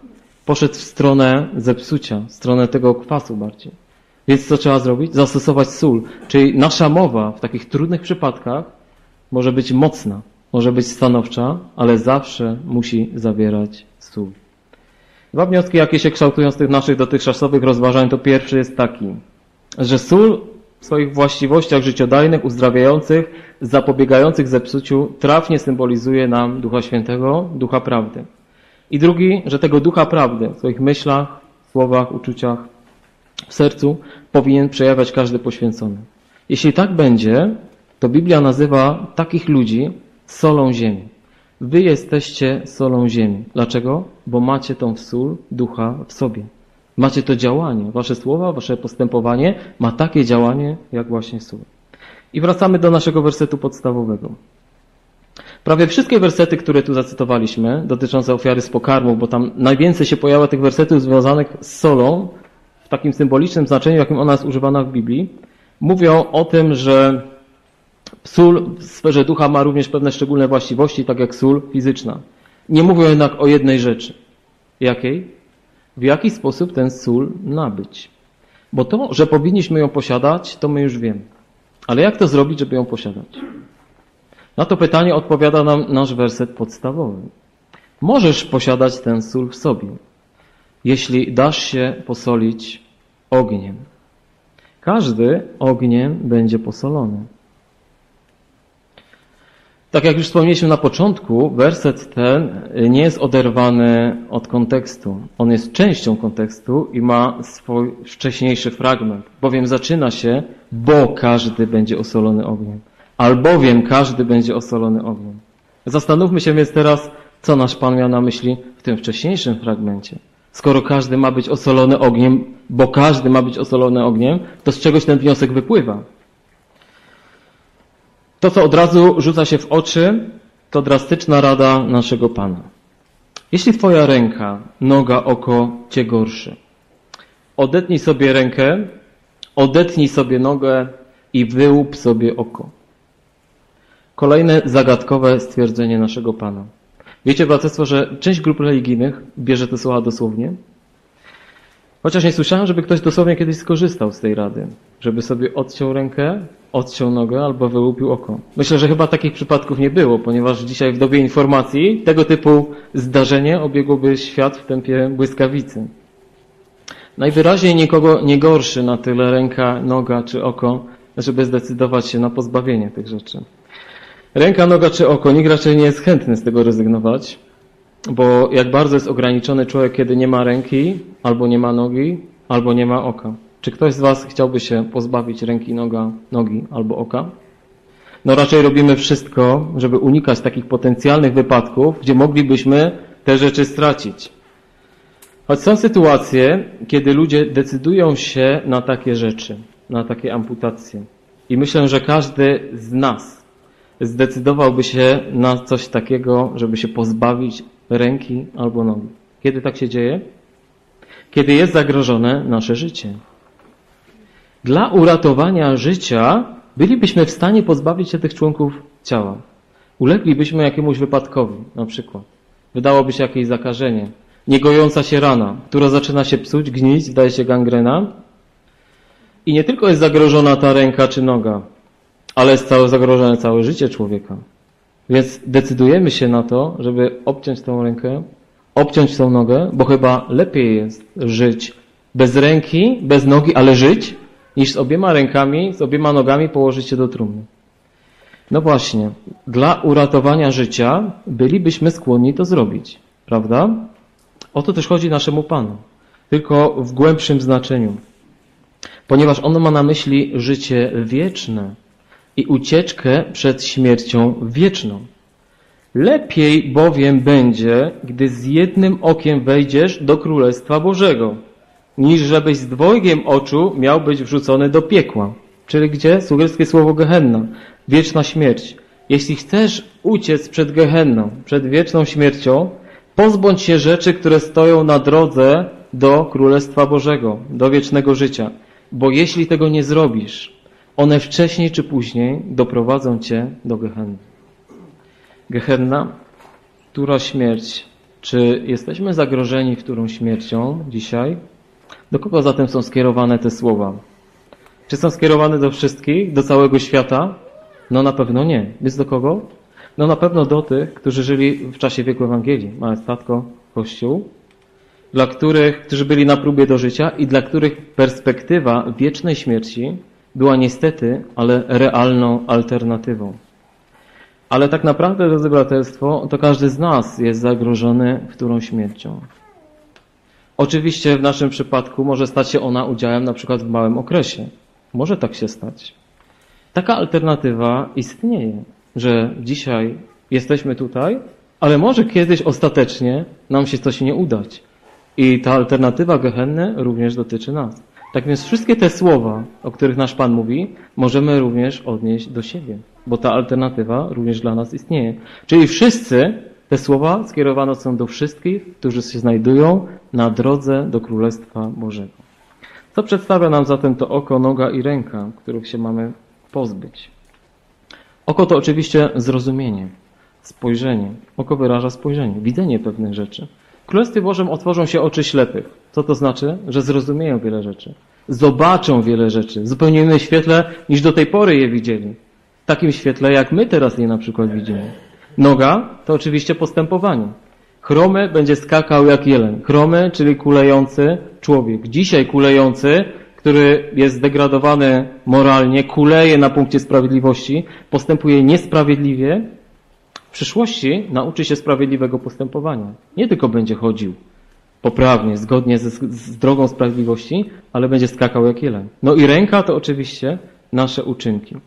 poszedł w stronę zepsucia, w stronę tego kwasu bardziej. Więc co trzeba zrobić? Zastosować sól. Czyli nasza mowa w takich trudnych przypadkach może być mocna, może być stanowcza, ale zawsze musi zawierać sól. Dwa wnioski, jakie się kształtują z tych naszych dotychczasowych rozważań, to pierwszy jest taki, że sól w swoich właściwościach życiodajnych, uzdrawiających, zapobiegających zepsuciu trafnie symbolizuje nam Ducha Świętego, Ducha Prawdy. I drugi, że tego Ducha Prawdy w swoich myślach, słowach, uczuciach, w sercu powinien przejawiać każdy poświęcony. Jeśli tak będzie, to Biblia nazywa takich ludzi solą ziemi. Wy jesteście solą ziemi. Dlaczego? Bo macie tą sól Ducha w sobie. Macie to działanie. Wasze słowa, wasze postępowanie ma takie działanie, jak właśnie sól. I wracamy do naszego wersetu podstawowego. Prawie wszystkie wersety, które tu zacytowaliśmy, dotyczące ofiary z pokarmu, bo tam najwięcej się pojawia tych wersetów związanych z solą, w takim symbolicznym znaczeniu, jakim ona jest używana w Biblii, mówią o tym, że sól w sferze ducha ma również pewne szczególne właściwości, tak jak sól fizyczna. Nie mówią jednak o jednej rzeczy. Jakiej? W jaki sposób ten sól nabyć? Bo to, że powinniśmy ją posiadać, to my już wiemy. Ale jak to zrobić, żeby ją posiadać? Na to pytanie odpowiada nam nasz werset podstawowy. Możesz posiadać ten sól w sobie, jeśli dasz się posolić ogniem. Każdy ogniem będzie posolony. Tak jak już wspomnieliśmy na początku, werset ten nie jest oderwany od kontekstu. On jest częścią kontekstu i ma swój wcześniejszy fragment, bowiem zaczyna się, bo każdy będzie osolony ogniem. Albowiem każdy będzie osolony ogniem. Zastanówmy się więc teraz, co nasz Pan miał na myśli w tym wcześniejszym fragmencie. Skoro każdy ma być osolony ogniem, bo każdy ma być osolony ogniem, to z czegoś ten wniosek wypływa. To, co od razu rzuca się w oczy, to drastyczna rada naszego Pana. Jeśli twoja ręka, noga, oko cię gorszy, odetnij sobie rękę, odetnij sobie nogę i wyłup sobie oko. Kolejne zagadkowe stwierdzenie naszego Pana. Wiecie, braterstwo, że część grup religijnych bierze te słowa dosłownie? Chociaż nie słyszałem, żeby ktoś dosłownie kiedyś skorzystał z tej rady. Żeby sobie odciął rękę, odciął nogę albo wyłupił oko. Myślę, że chyba takich przypadków nie było, ponieważ dzisiaj w dobie informacji tego typu zdarzenie obiegłoby świat w tempie błyskawicy. Najwyraźniej nikogo nie gorszy na tyle ręka, noga czy oko, żeby zdecydować się na pozbawienie tych rzeczy. Ręka, noga czy oko, nikt raczej nie jest chętny z tego rezygnować, bo jak bardzo jest ograniczony człowiek, kiedy nie ma ręki, albo nie ma nogi, albo nie ma oka. Czy ktoś z was chciałby się pozbawić ręki, noga, nogi albo oka? No raczej robimy wszystko, żeby unikać takich potencjalnych wypadków, gdzie moglibyśmy te rzeczy stracić. Choć są sytuacje, kiedy ludzie decydują się na takie rzeczy, na takie amputacje. I myślę, że każdy z nas zdecydowałby się na coś takiego, żeby się pozbawić ręki albo nogi. Kiedy tak się dzieje? Kiedy jest zagrożone nasze życie. Dla uratowania życia bylibyśmy w stanie pozbawić się tych członków ciała. Uleglibyśmy jakiemuś wypadkowi, na przykład. Wydałoby się jakieś zakażenie. Niegojąca się rana, która zaczyna się psuć, gnić, wydaje się gangrena. I nie tylko jest zagrożona ta ręka czy noga, ale jest całe zagrożone całe życie człowieka. Więc decydujemy się na to, żeby obciąć tą rękę, obciąć tą nogę, bo chyba lepiej jest żyć bez ręki, bez nogi, ale żyć, niż z obiema rękami, z obiema nogami położyć się do trumny. No właśnie, dla uratowania życia bylibyśmy skłonni to zrobić, prawda? O to też chodzi naszemu Panu, tylko w głębszym znaczeniu. Ponieważ ono ma na myśli życie wieczne i ucieczkę przed śmiercią wieczną. Lepiej bowiem będzie, gdy z jednym okiem wejdziesz do Królestwa Bożego, niż żebyś z dwojgiem oczu miał być wrzucony do piekła. Czyli gdzie? Sugerskie słowo Gehenna. Wieczna śmierć. Jeśli chcesz uciec przed Gehenną, przed wieczną śmiercią, pozbądź się rzeczy, które stoją na drodze do Królestwa Bożego, do wiecznego życia. Bo jeśli tego nie zrobisz, one wcześniej czy później doprowadzą cię do Gehenny. Gehenna, która śmierć, Czy jesteśmy zagrożeni którą śmiercią dzisiaj? Do kogo zatem są skierowane te słowa? Czy są skierowane do wszystkich, do całego świata? No na pewno nie. Więc do kogo? No na pewno do tych, którzy żyli w czasie wieku Ewangelii. Małe statko, Kościół. Dla których, którzy byli na próbie do życia i dla których perspektywa wiecznej śmierci była niestety, ale realną alternatywą. Ale tak naprawdę, drodzy braterstwo, to każdy z nas jest zagrożony którą śmiercią. Oczywiście w naszym przypadku może stać się ona udziałem na przykład w małym okresie. Może tak się stać. Taka alternatywa istnieje, że dzisiaj jesteśmy tutaj, ale może kiedyś ostatecznie nam się coś nie udać. I ta alternatywa Gehenny również dotyczy nas. Tak więc wszystkie te słowa, o których nasz Pan mówi, możemy również odnieść do siebie, bo ta alternatywa również dla nas istnieje. Czyli wszyscy te słowa skierowane są do wszystkich, którzy się znajdują na drodze do Królestwa Bożego. Co przedstawia nam zatem to oko, noga i ręka, których się mamy pozbyć? Oko to oczywiście zrozumienie, spojrzenie. Oko wyraża spojrzenie, widzenie pewnych rzeczy. W Królestwie Bożym otworzą się oczy ślepych. Co to znaczy? Że zrozumieją wiele rzeczy. Zobaczą wiele rzeczy w zupełnie innym świetle, niż do tej pory je widzieli. W takim świetle, jak my teraz je na przykład widzimy. Noga to oczywiście postępowanie. Chromy będzie skakał jak jeleń. Chromy, czyli kulejący człowiek. Dzisiaj kulejący, który jest zdegradowany moralnie, kuleje na punkcie sprawiedliwości, postępuje niesprawiedliwie, w przyszłości nauczy się sprawiedliwego postępowania. Nie tylko będzie chodził poprawnie, zgodnie z, z drogą sprawiedliwości, ale będzie skakał jak jeleń. No i ręka to oczywiście nasze uczynki.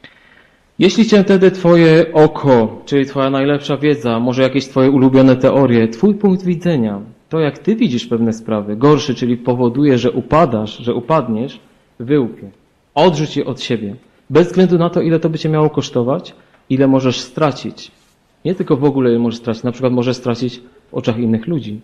Jeśli cię wtedy twoje oko, czyli twoja najlepsza wiedza, może jakieś twoje ulubione teorie, twój punkt widzenia, to jak ty widzisz pewne sprawy, gorszy, czyli powoduje, że upadasz, że upadniesz, wyłupie. Odrzuć je od siebie. Bez względu na to, ile to by cię miało kosztować, ile możesz stracić. Nie tylko w ogóle ile możesz stracić, na przykład możesz stracić w oczach innych ludzi.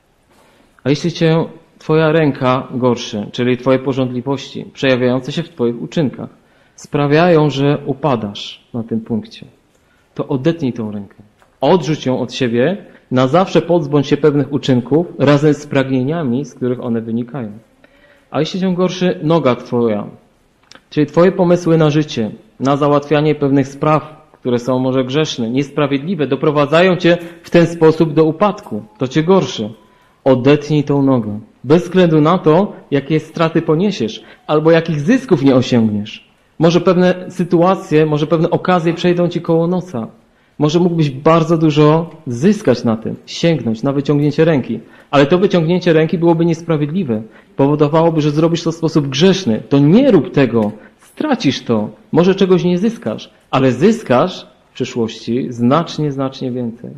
A jeśli cię twoja ręka gorszy, czyli twoje pożądliwości, przejawiające się w twoich uczynkach, sprawiają, że upadasz na tym punkcie, to odetnij tą rękę. Odrzuć ją od siebie, na zawsze pozbądź się pewnych uczynków razem z pragnieniami, z których one wynikają. A jeśli cię gorszy noga twoja, czyli twoje pomysły na życie, na załatwianie pewnych spraw, które są może grzeszne, niesprawiedliwe, doprowadzają cię w ten sposób do upadku, to cię gorszy. Odetnij tą nogę. Bez względu na to, jakie straty poniesiesz, albo jakich zysków nie osiągniesz. Może pewne sytuacje, może pewne okazje przejdą ci koło nosa. Może mógłbyś bardzo dużo zyskać na tym, sięgnąć na wyciągnięcie ręki. Ale to wyciągnięcie ręki byłoby niesprawiedliwe. Powodowałoby, że zrobisz to w sposób grzeszny. To nie rób tego. Stracisz to. Może czegoś nie zyskasz, ale zyskasz w przyszłości znacznie, znacznie więcej.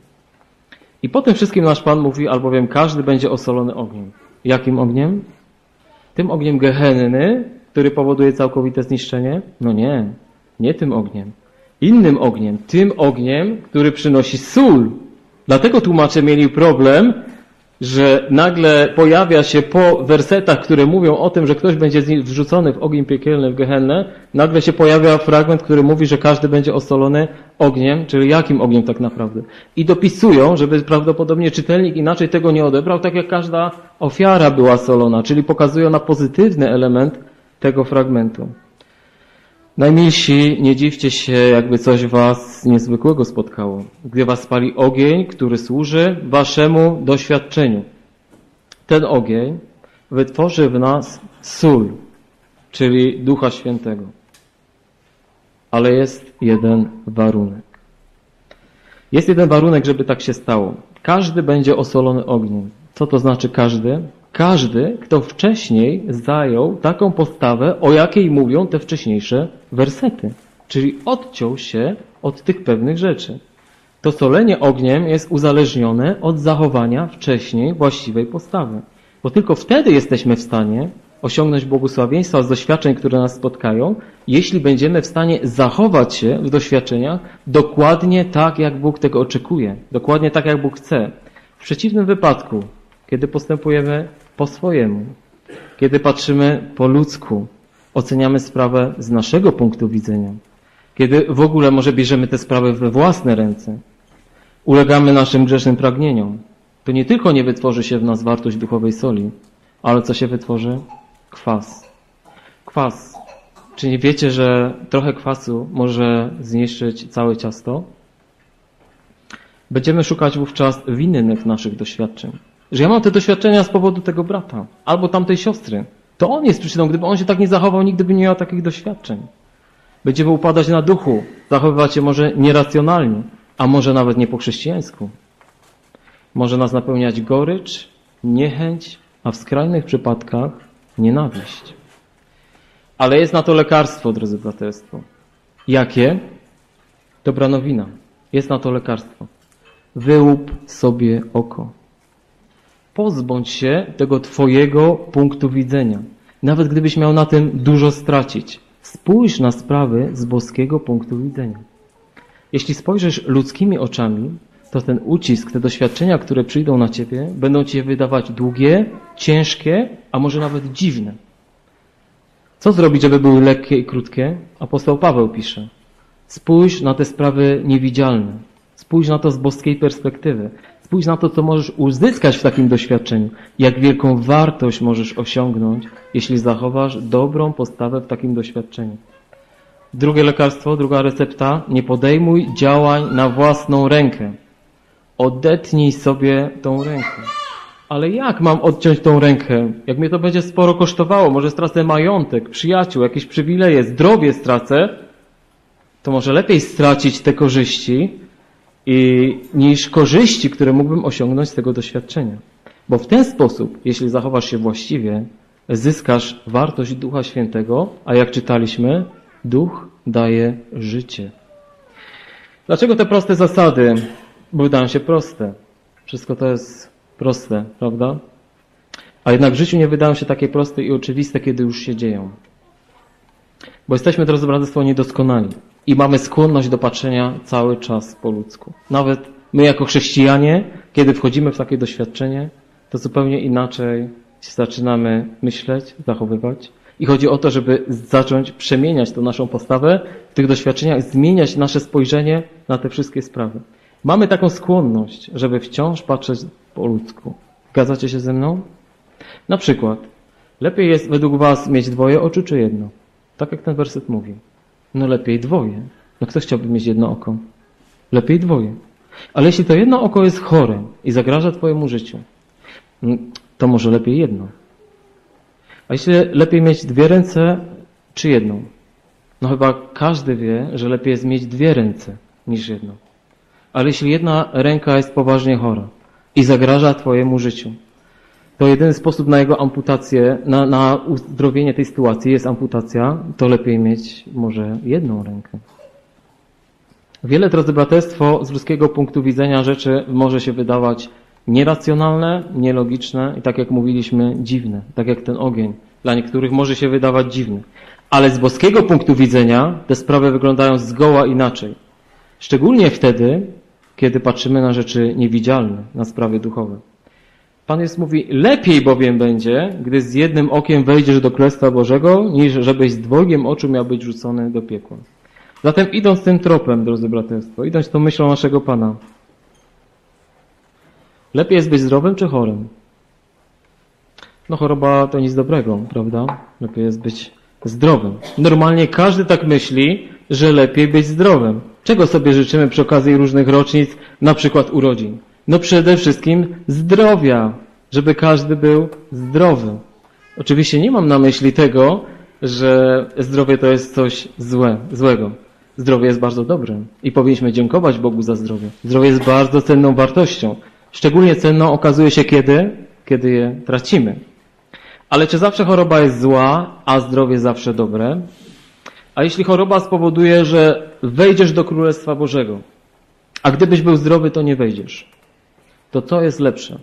I po tym wszystkim nasz Pan mówi, albowiem każdy będzie osolony ogniem. Jakim ogniem? Tym ogniem Gehenny, który powoduje całkowite zniszczenie? No nie, nie tym ogniem. Innym ogniem, tym ogniem, który przynosi sól. Dlatego tłumacze mieli problem, że nagle pojawia się po wersetach, które mówią o tym, że ktoś będzie wrzucony w ogień piekielny, w Gehennę, nagle się pojawia fragment, który mówi, że każdy będzie osolony ogniem, czyli jakim ogniem tak naprawdę. I dopisują, żeby prawdopodobnie czytelnik inaczej tego nie odebrał, tak jak każda ofiara była solona, czyli pokazują na pozytywny element tego fragmentu. Najmilsi, nie dziwcie się, jakby coś was niezwykłego spotkało, gdy was spali ogień, który służy waszemu doświadczeniu. Ten ogień wytworzy w nas sól, czyli Ducha Świętego. Ale jest jeden warunek. Jest jeden warunek, żeby tak się stało. Każdy będzie osolony ogniem. Co to znaczy każdy? Każdy, kto wcześniej zajął taką postawę, o jakiej mówią te wcześniejsze wersety. Czyli odciął się od tych pewnych rzeczy. To solenie ogniem jest uzależnione od zachowania wcześniej właściwej postawy. Bo tylko wtedy jesteśmy w stanie osiągnąć błogosławieństwa z doświadczeń, które nas spotkają, jeśli będziemy w stanie zachować się w doświadczeniach dokładnie tak, jak Bóg tego oczekuje. Dokładnie tak, jak Bóg chce. W przeciwnym wypadku, kiedy postępujemy po swojemu, kiedy patrzymy po ludzku, oceniamy sprawę z naszego punktu widzenia, kiedy w ogóle może bierzemy tę sprawę we własne ręce, ulegamy naszym grzesznym pragnieniom, to nie tylko nie wytworzy się w nas wartość duchowej soli, ale co się wytworzy? Kwas. Kwas. Czy nie wiecie, że trochę kwasu może zniszczyć całe ciasto? Będziemy szukać wówczas winnych naszych doświadczeń. Że ja mam te doświadczenia z powodu tego brata albo tamtej siostry. To on jest przyczyną. Gdyby on się tak nie zachował, nigdy by nie miał takich doświadczeń. Będziemy upadać na duchu, zachowywać się może nieracjonalnie, a może nawet nie po chrześcijańsku. Może nas napełniać gorycz, niechęć, a w skrajnych przypadkach nienawiść. Ale jest na to lekarstwo, drodzy braterstwo. Jakie? Dobra nowina. Jest na to lekarstwo. Wyłup sobie oko. Pozbądź się tego twojego punktu widzenia. Nawet gdybyś miał na tym dużo stracić. Spójrz na sprawy z boskiego punktu widzenia. Jeśli spojrzysz ludzkimi oczami, to ten ucisk, te doświadczenia, które przyjdą na ciebie, będą ci się wydawać długie, ciężkie, a może nawet dziwne. Co zrobić, żeby były lekkie i krótkie? Apostoł Paweł pisze. Spójrz na te sprawy niewidzialne. Spójrz na to z boskiej perspektywy. Spójrz na to, co możesz uzyskać w takim doświadczeniu. Jak wielką wartość możesz osiągnąć, jeśli zachowasz dobrą postawę w takim doświadczeniu. Drugie lekarstwo, druga recepta. Nie podejmuj działań na własną rękę. Odetnij sobie tą rękę. Ale jak mam odciąć tą rękę? Jak mnie to będzie sporo kosztowało? Może stracę majątek, przyjaciół, jakieś przywileje, zdrowie stracę? To może lepiej stracić te korzyści i, niż korzyści, które mógłbym osiągnąć z tego doświadczenia. Bo w ten sposób, jeśli zachowasz się właściwie, zyskasz wartość Ducha Świętego, a jak czytaliśmy, Duch daje życie. Dlaczego te proste zasady? Bo wydają się proste. Wszystko to jest proste, prawda? A jednak w życiu nie wydają się takie proste i oczywiste, kiedy już się dzieją. Bo jesteśmy, drodzy braterstwo, niedoskonali i mamy skłonność do patrzenia cały czas po ludzku. Nawet my jako chrześcijanie, kiedy wchodzimy w takie doświadczenie, to zupełnie inaczej się zaczynamy myśleć, zachowywać. I chodzi o to, żeby zacząć przemieniać tą naszą postawę w tych doświadczeniach, zmieniać nasze spojrzenie na te wszystkie sprawy. Mamy taką skłonność, żeby wciąż patrzeć po ludzku. Zgadzacie się ze mną? Na przykład, lepiej jest według was mieć dwoje oczu czy jedno? Tak jak ten werset mówi. No lepiej dwoje. No kto chciałby mieć jedno oko? Lepiej dwoje. Ale jeśli to jedno oko jest chore i zagraża twojemu życiu, to może lepiej jedno. A jeśli lepiej mieć dwie ręce czy jedną? No chyba każdy wie, że lepiej jest mieć dwie ręce niż jedną. Ale jeśli jedna ręka jest poważnie chora i zagraża twojemu życiu, to jedyny sposób na jego amputację, na, na uzdrowienie tej sytuacji jest amputacja, to lepiej mieć może jedną rękę. Wiele, drodzy braterstwo, z ludzkiego punktu widzenia rzeczy może się wydawać nieracjonalne, nielogiczne i tak jak mówiliśmy, dziwne. Tak jak ten ogień. Dla niektórych może się wydawać dziwny. Ale z boskiego punktu widzenia te sprawy wyglądają zgoła inaczej. Szczególnie wtedy, kiedy patrzymy na rzeczy niewidzialne, na sprawy duchowe. Pan Jezus mówi, lepiej bowiem będzie, gdy z jednym okiem wejdziesz do Królestwa Bożego, niż żebyś z dwojgiem oczu miał być rzucony do piekła. Zatem idąc tym tropem, drodzy braterstwo, idąc tą myślą naszego Pana, lepiej jest być zdrowym czy chorym? No choroba to nic dobrego, prawda? Lepiej jest być zdrowym. Normalnie każdy tak myśli, że lepiej być zdrowym. Czego sobie życzymy przy okazji różnych rocznic, na przykład urodzin? No przede wszystkim zdrowia, żeby każdy był zdrowy. Oczywiście nie mam na myśli tego, że zdrowie to jest coś złe, złego. Zdrowie jest bardzo dobre i powinniśmy dziękować Bogu za zdrowie. Zdrowie jest bardzo cenną wartością. Szczególnie cenną okazuje się kiedy? Kiedy je tracimy. Ale czy zawsze choroba jest zła, a zdrowie zawsze dobre? A jeśli choroba spowoduje, że wejdziesz do Królestwa Bożego, a gdybyś był zdrowy, to nie wejdziesz, to co jest lepsze?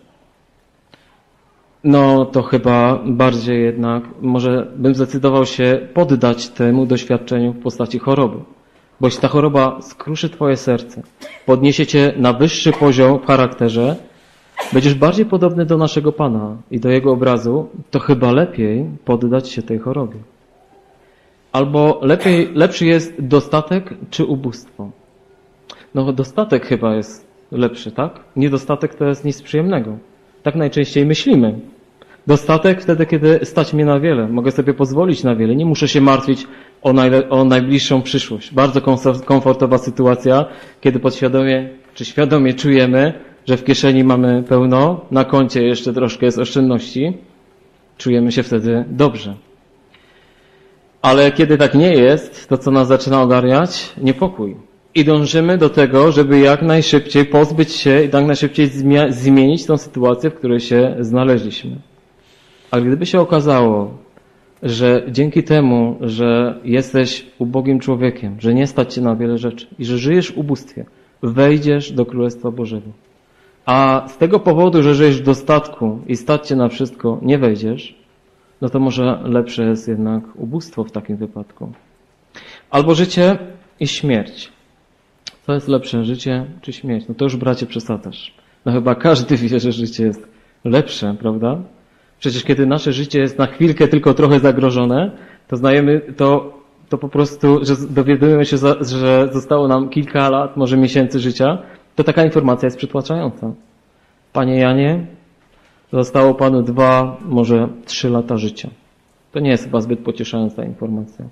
No to chyba bardziej jednak, może bym zdecydował się poddać temu doświadczeniu w postaci choroby. Bo jeśli ta choroba skruszy twoje serce, podniesie cię na wyższy poziom w charakterze, będziesz bardziej podobny do naszego Pana i do Jego obrazu, to chyba lepiej poddać się tej chorobie. Albo lepiej, lepszy jest dostatek czy ubóstwo? No dostatek chyba jest lepszy, tak? Niedostatek to jest nic przyjemnego. Tak najczęściej myślimy. Dostatek wtedy, kiedy stać mnie na wiele. Mogę sobie pozwolić na wiele. Nie muszę się martwić o, najle- o najbliższą przyszłość. Bardzo komfortowa sytuacja, kiedy podświadomie czy świadomie czujemy, że w kieszeni mamy pełno, na koncie jeszcze troszkę jest oszczędności. Czujemy się wtedy dobrze. Ale kiedy tak nie jest, to co nas zaczyna ogarniać? Niepokój. I dążymy do tego, żeby jak najszybciej pozbyć się i jak najszybciej zmia- zmienić tą sytuację, w której się znaleźliśmy. Ale gdyby się okazało, że dzięki temu, że jesteś ubogim człowiekiem, że nie stać cię na wiele rzeczy i że żyjesz w ubóstwie, wejdziesz do Królestwa Bożego. A z tego powodu, że żyjesz w dostatku i stać cię na wszystko, nie wejdziesz, no to może lepsze jest jednak ubóstwo w takim wypadku. Albo życie i śmierć. Co jest lepsze, życie czy śmierć? No to już, bracie, przesadzasz. No chyba każdy wie, że życie jest lepsze, prawda? Przecież kiedy nasze życie jest na chwilkę tylko trochę zagrożone, to znajemy to, to po prostu, że dowiadujemy się, że zostało nam kilka lat, może miesięcy życia, to taka informacja jest przytłaczająca. Panie Janie, zostało panu dwa, może trzy lata życia. To nie jest chyba zbyt pocieszająca informacja.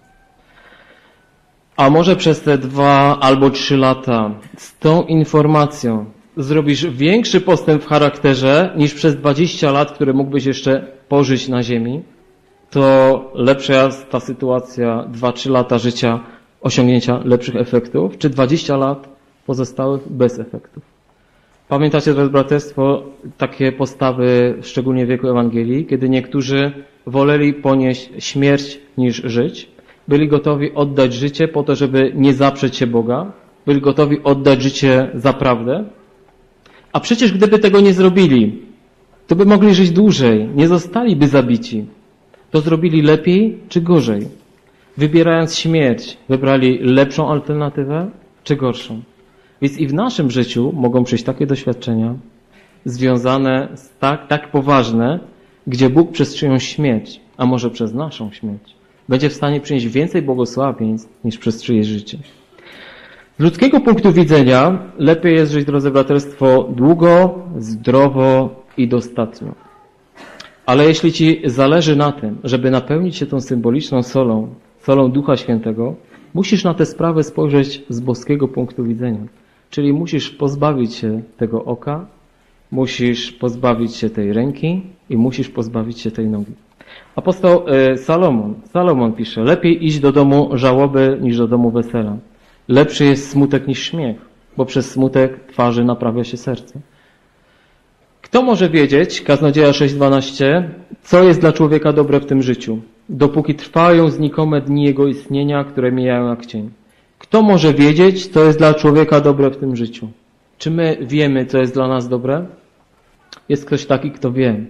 A może przez te dwa albo trzy lata z tą informacją zrobisz większy postęp w charakterze niż przez dwadzieścia lat, które mógłbyś jeszcze pożyć na ziemi, to lepsza jest ta sytuacja, dwa trzy lata życia, osiągnięcia lepszych efektów, czy dwadzieścia lat pozostałych bez efektów. Pamiętacie, drodzy braterstwo, takie postawy, szczególnie w wieku Ewangelii, kiedy niektórzy woleli ponieść śmierć niż żyć, byli gotowi oddać życie po to, żeby nie zaprzeć się Boga, byli gotowi oddać życie za prawdę, a przecież gdyby tego nie zrobili, to by mogli żyć dłużej, nie zostaliby zabici. To zrobili lepiej czy gorzej? Wybierając śmierć, wybrali lepszą alternatywę czy gorszą? Więc i w naszym życiu mogą przyjść takie doświadczenia związane z tak, tak poważne, gdzie Bóg przez czyjąś śmierć, a może przez naszą śmierć, będzie w stanie przynieść więcej błogosławieństw niż przez czyjeś życie. Z ludzkiego punktu widzenia lepiej jest żyć, drodzy braterstwo, długo, zdrowo i dostatnio. Ale jeśli ci zależy na tym, żeby napełnić się tą symboliczną solą, solą Ducha Świętego, musisz na te sprawy spojrzeć z boskiego punktu widzenia. Czyli musisz pozbawić się tego oka, musisz pozbawić się tej ręki i musisz pozbawić się tej nogi. Apostoł Salomon, Salomon pisze, lepiej iść do domu żałoby niż do domu wesela. Lepszy jest smutek niż śmiech, bo przez smutek twarzy naprawia się serce. Kto może wiedzieć, Kaznodzieja sześć dwanaście, co jest dla człowieka dobre w tym życiu, dopóki trwają znikome dni jego istnienia, które mijają jak cień. Kto może wiedzieć, co jest dla człowieka dobre w tym życiu? Czy my wiemy, co jest dla nas dobre? Jest ktoś taki, kto wie.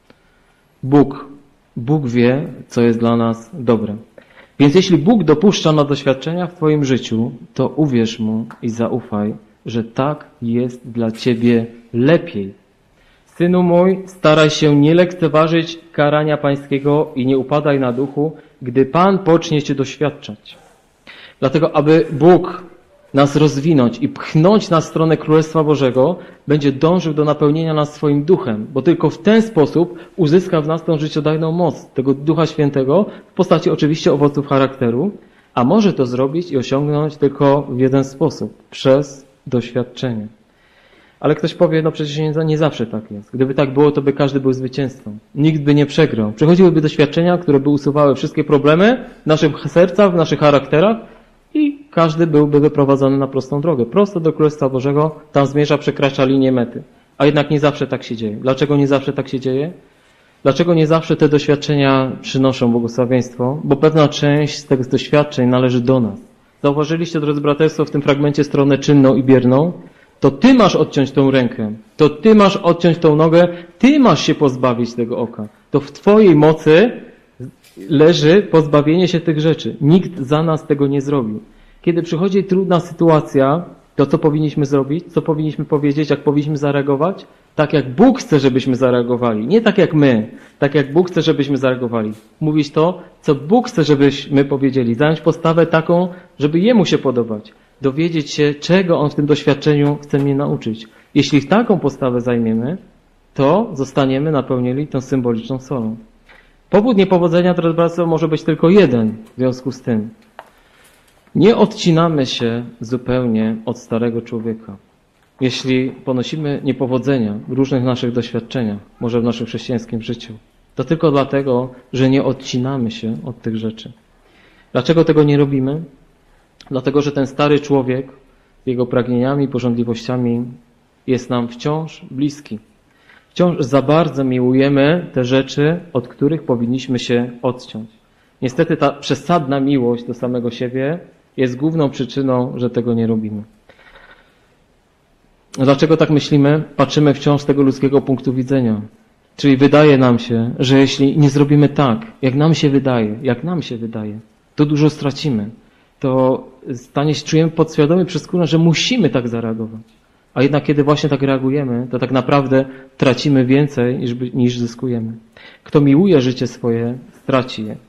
Bóg. Bóg wie, co jest dla nas dobre. Więc jeśli Bóg dopuszcza na doświadczenia w twoim życiu, to uwierz Mu i zaufaj, że tak jest dla ciebie lepiej. Synu mój, staraj się nie lekceważyć karania pańskiego i nie upadaj na duchu, gdy Pan pocznie cię doświadczać. Dlatego, aby Bóg nas rozwinąć i pchnąć na stronę Królestwa Bożego, będzie dążył do napełnienia nas swoim duchem, bo tylko w ten sposób uzyska w nas tą życiodajną moc tego Ducha Świętego w postaci oczywiście owoców charakteru, a może to zrobić i osiągnąć tylko w jeden sposób, przez doświadczenie. Ale ktoś powie, no przecież nie, nie zawsze tak jest. Gdyby tak było, to by każdy był zwycięzcą. Nikt by nie przegrał. Przechodziłyby doświadczenia, które by usuwały wszystkie problemy w naszych sercach, w naszych charakterach i każdy byłby wyprowadzony na prostą drogę. Prosto do Królestwa Bożego, tam zmierza, przekracza linię mety. A jednak nie zawsze tak się dzieje. Dlaczego nie zawsze tak się dzieje? Dlaczego nie zawsze te doświadczenia przynoszą błogosławieństwo? Bo pewna część z tych doświadczeń należy do nas. Zauważyliście, drodzy braterstwo, w tym fragmencie stronę czynną i bierną? To ty masz odciąć tą rękę, to ty masz odciąć tą nogę, ty masz się pozbawić tego oka. To w twojej mocy leży pozbawienie się tych rzeczy. Nikt za nas tego nie zrobił. Kiedy przychodzi trudna sytuacja, to co powinniśmy zrobić? Co powinniśmy powiedzieć? Jak powinniśmy zareagować? Tak jak Bóg chce, żebyśmy zareagowali. Nie tak jak my. Tak jak Bóg chce, żebyśmy zareagowali. Mówić to, co Bóg chce, żebyśmy powiedzieli. Zająć postawę taką, żeby Jemu się podobać. dowiedzieć się, czego On w tym doświadczeniu chce mnie nauczyć. Jeśli taką postawę zajmiemy, to zostaniemy napełnieni tą symboliczną solą. Powód niepowodzenia, drodzy bracia, może być tylko jeden w związku z tym. Nie odcinamy się zupełnie od starego człowieka. Jeśli ponosimy niepowodzenia w różnych naszych doświadczeniach, może w naszym chrześcijańskim życiu, to tylko dlatego, że nie odcinamy się od tych rzeczy. Dlaczego tego nie robimy? Dlatego, że ten stary człowiek jego pragnieniami, pożądliwościami jest nam wciąż bliski. Wciąż za bardzo miłujemy te rzeczy, od których powinniśmy się odciąć. Niestety ta przesadna miłość do samego siebie jest główną przyczyną, że tego nie robimy. Dlaczego tak myślimy? Patrzymy wciąż z tego ludzkiego punktu widzenia. Czyli wydaje nam się, że jeśli nie zrobimy tak, jak nam się wydaje, jak nam się wydaje, to dużo stracimy. To stanie się, czujemy podświadomie przez skórę, że musimy tak zareagować. A jednak kiedy właśnie tak reagujemy, to tak naprawdę tracimy więcej niż, niż zyskujemy. Kto miłuje życie swoje, straci je.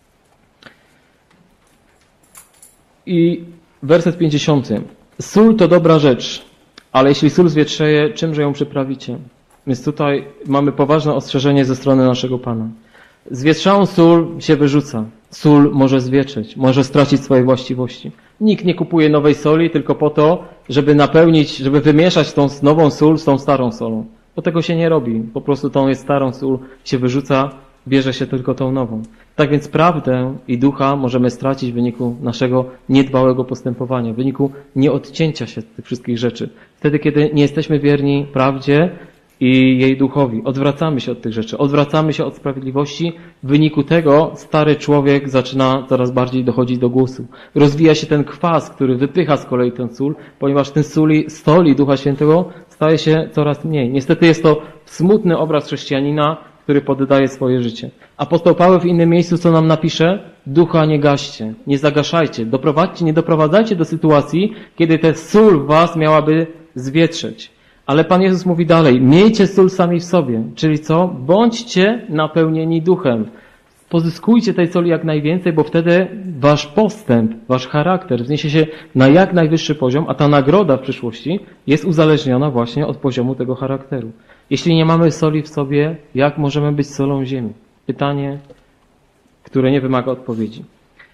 I werset pięćdziesiąty. Sól to dobra rzecz, ale jeśli sól zwietrzeje, czymże ją przyprawicie? Więc tutaj mamy poważne ostrzeżenie ze strony naszego Pana. Zwietrzałą sól się wyrzuca. Sól może zwietrzeć, może stracić swoje właściwości. Nikt nie kupuje nowej soli tylko po to, żeby napełnić, żeby wymieszać tą nową sól z tą starą solą. Bo tego się nie robi. Po prostu tą jest starą sól się wyrzuca, bierze się tylko tą nową. Tak więc prawdę i ducha możemy stracić w wyniku naszego niedbałego postępowania, w wyniku nieodcięcia się od tych wszystkich rzeczy. Wtedy, kiedy nie jesteśmy wierni prawdzie i jej duchowi. Odwracamy się od tych rzeczy, odwracamy się od sprawiedliwości. W wyniku tego stary człowiek zaczyna coraz bardziej dochodzić do głosu. Rozwija się ten kwas, który wypycha z kolei ten sól, ponieważ ten soli, stoli Ducha Świętego staje się coraz mniej. Niestety jest to smutny obraz chrześcijanina, który poddaje swoje życie. Apostoł Paweł w innym miejscu co nam napisze? Ducha nie gaście, nie zagaszajcie, doprowadźcie, nie doprowadzajcie do sytuacji, kiedy ta sól w was miałaby zwietrzeć. Ale Pan Jezus mówi dalej, miejcie sól sami w sobie, czyli co? Bądźcie napełnieni duchem. Pozyskujcie tej soli jak najwięcej, bo wtedy wasz postęp, wasz charakter wzniesie się na jak najwyższy poziom, a ta nagroda w przyszłości jest uzależniona właśnie od poziomu tego charakteru. Jeśli nie mamy soli w sobie, jak możemy być solą ziemi? Pytanie, które nie wymaga odpowiedzi.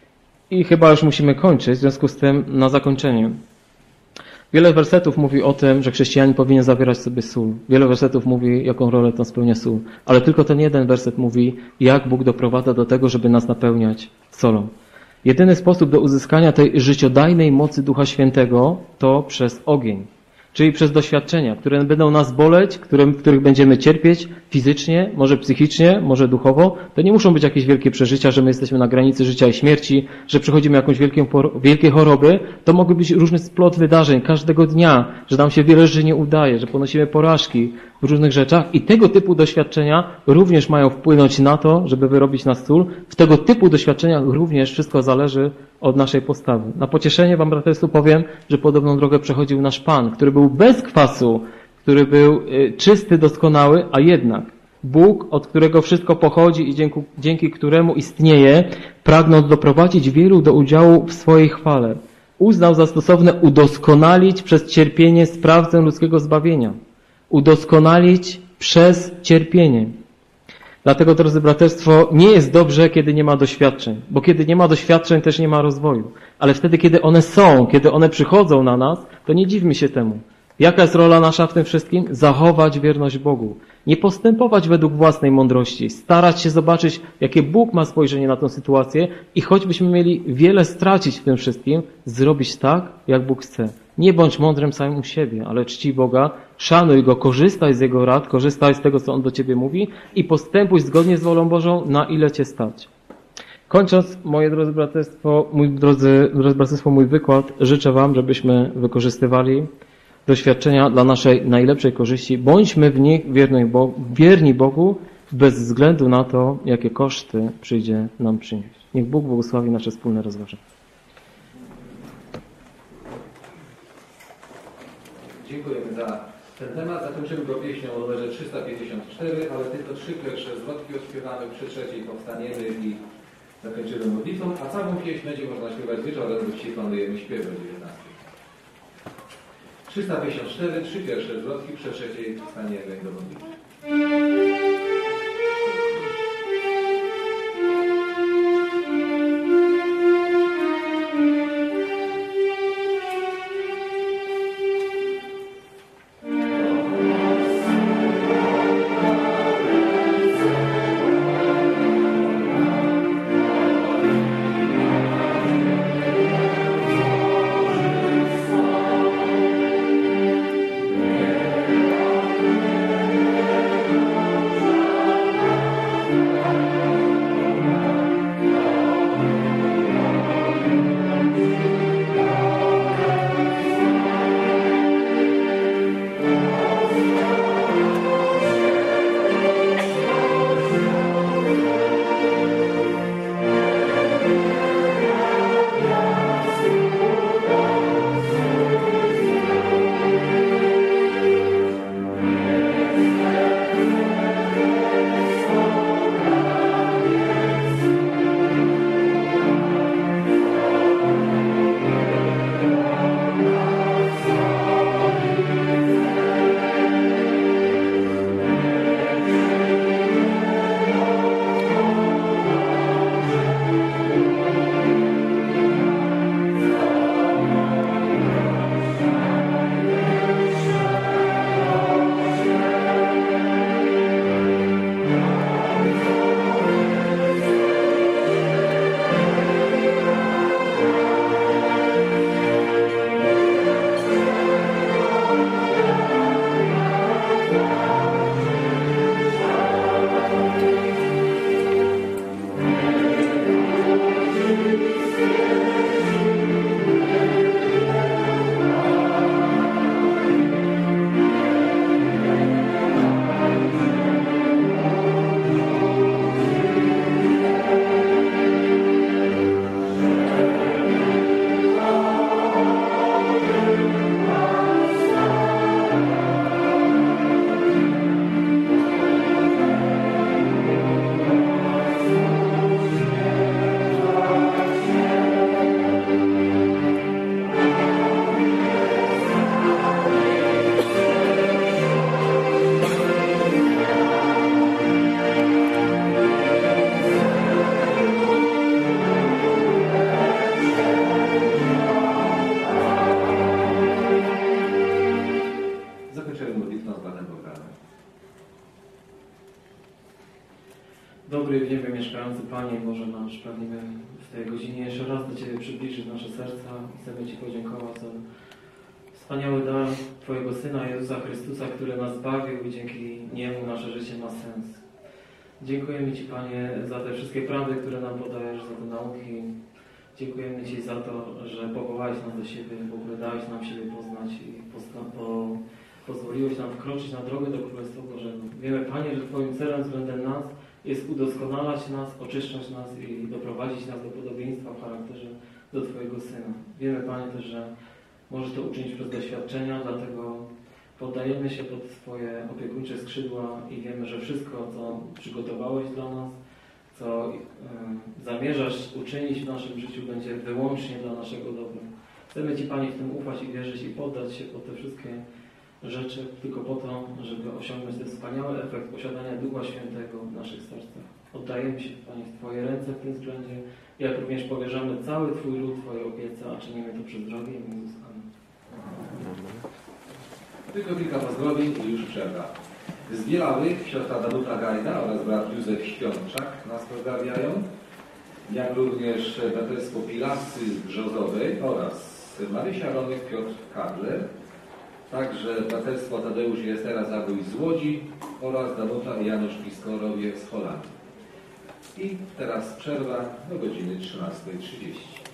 I chyba już musimy kończyć, w związku z tym na zakończenie. Wiele wersetów mówi o tym, że chrześcijanin powinien zawierać sobie sól. Wiele wersetów mówi, jaką rolę tam spełnia sól. Ale tylko ten jeden werset mówi, jak Bóg doprowadza do tego, żeby nas napełniać solą. Jedyny sposób do uzyskania tej życiodajnej mocy Ducha Świętego to przez ogień. Czyli przez doświadczenia, które będą nas boleć, które, w których będziemy cierpieć fizycznie, może psychicznie, może duchowo. To nie muszą być jakieś wielkie przeżycia, że my jesteśmy na granicy życia i śmierci, że przechodzimy jakąś wielką, wielkie choroby. To mogły być różny splot wydarzeń każdego dnia, że nam się wiele rzeczy nie udaje, że ponosimy porażki w różnych rzeczach i tego typu doświadczenia również mają wpłynąć na to, żeby wyrobić nas sól. W tego typu doświadczeniach również wszystko zależy od naszej postawy. Na pocieszenie wam, braterstwu, powiem, że podobną drogę przechodził nasz Pan, który był bez kwasu, który był czysty, doskonały, a jednak Bóg, od którego wszystko pochodzi i dzięki, dzięki któremu istnieje, pragnąc doprowadzić wielu do udziału w swojej chwale, uznał za stosowne udoskonalić przez cierpienie sprawcę ludzkiego zbawienia. Udoskonalić przez cierpienie. Dlatego, drodzy braterstwo, nie jest dobrze, kiedy nie ma doświadczeń, bo kiedy nie ma doświadczeń, też nie ma rozwoju. Ale wtedy, kiedy one są, kiedy one przychodzą na nas, to nie dziwmy się temu. Jaka jest rola nasza w tym wszystkim? Zachować wierność Bogu. Nie postępować według własnej mądrości. Starać się zobaczyć, jakie Bóg ma spojrzenie na tę sytuację i choćbyśmy mieli wiele stracić w tym wszystkim, zrobić tak, jak Bóg chce. Nie bądź mądrym samym u siebie, ale czci Boga, szanuj Go, korzystaj z Jego rad, korzystaj z tego, co On do Ciebie mówi i postępuj zgodnie z wolą Bożą, na ile Cię stać. Kończąc, moje drodzy braterstwo, mój drodzy, drodzy braterstwo, mój wykład, życzę Wam, żebyśmy wykorzystywali doświadczenia dla naszej najlepszej korzyści. Bądźmy w nich wierni Bogu, wierni Bogu bez względu na to, jakie koszty przyjdzie nam przynieść. Niech Bóg błogosławi nasze wspólne rozważanie. Dziękujemy za ten temat. Zakończymy go pieśnią o numerze trzysta pięćdziesiąt cztery, ale tylko trzy pierwsze zwrotki odśpiewamy, przy trzeciej powstaniemy i zakończymy modlitwą, a całą pieśń będzie można śpiewać wieczorem, bo dzisiaj planujemy śpiew o dziewiętnastej. trzysta pięćdziesiąt cztery, trzy pierwsze zwrotki, przy trzeciej staniemy do modlitwy. Dobry w niebie mieszkający Panie Boże nasz, pragniemy w tej godzinie jeszcze raz do Ciebie przybliżyć nasze serca i chcemy Ci podziękować za wspaniały dar Twojego Syna Jezusa Chrystusa, który nas zbawił i dzięki Niemu nasze życie ma sens. Dziękujemy Ci, Panie, za te wszystkie prawdy, które nam podajesz, za te nauki. Dziękujemy Ci za to, że powołałeś nas do siebie, w ogóle dałeś nam siebie poznać i posta- po, pozwoliłeś nam wkroczyć na drogę do Królestwa Bożego. Wiemy, Panie, że Twoim celem względem nas jest udoskonalać nas, oczyszczać nas i doprowadzić nas do podobieństwa w charakterze do Twojego Syna. Wiemy, Panie, też, że możesz to uczynić przez doświadczenia, dlatego poddajemy się pod Twoje opiekuńcze skrzydła i wiemy, że wszystko, co przygotowałeś dla nas, co y, zamierzasz uczynić w naszym życiu, będzie wyłącznie dla naszego dobra. Chcemy Ci, Panie, w tym ufać i wierzyć i poddać się pod te wszystkie rzeczy tylko po to, żeby osiągnąć ten wspaniały efekt posiadania Ducha Świętego w naszych sercach. Oddajemy się, Panie, w Twoje ręce w tym względzie, jak również powierzamy cały Twój lud Twojej opiece, a czynimy to przez drogę Jezus. Amen. Tylko kilka pozdrowień i już przerwa. Z Bielawych siostra Danuta Gajda oraz brat Józef Świączak nas pozdrawiają, jak również braterstwo Pilasy z Brzozowej oraz Marysia Ronych, Piotr Kadler, także braterstwo Tadeusz jest teraz Zabój z Łodzi oraz Danuta i Janusz Piskorowie z Holandii. I teraz przerwa do godziny trzynastej trzydzieści.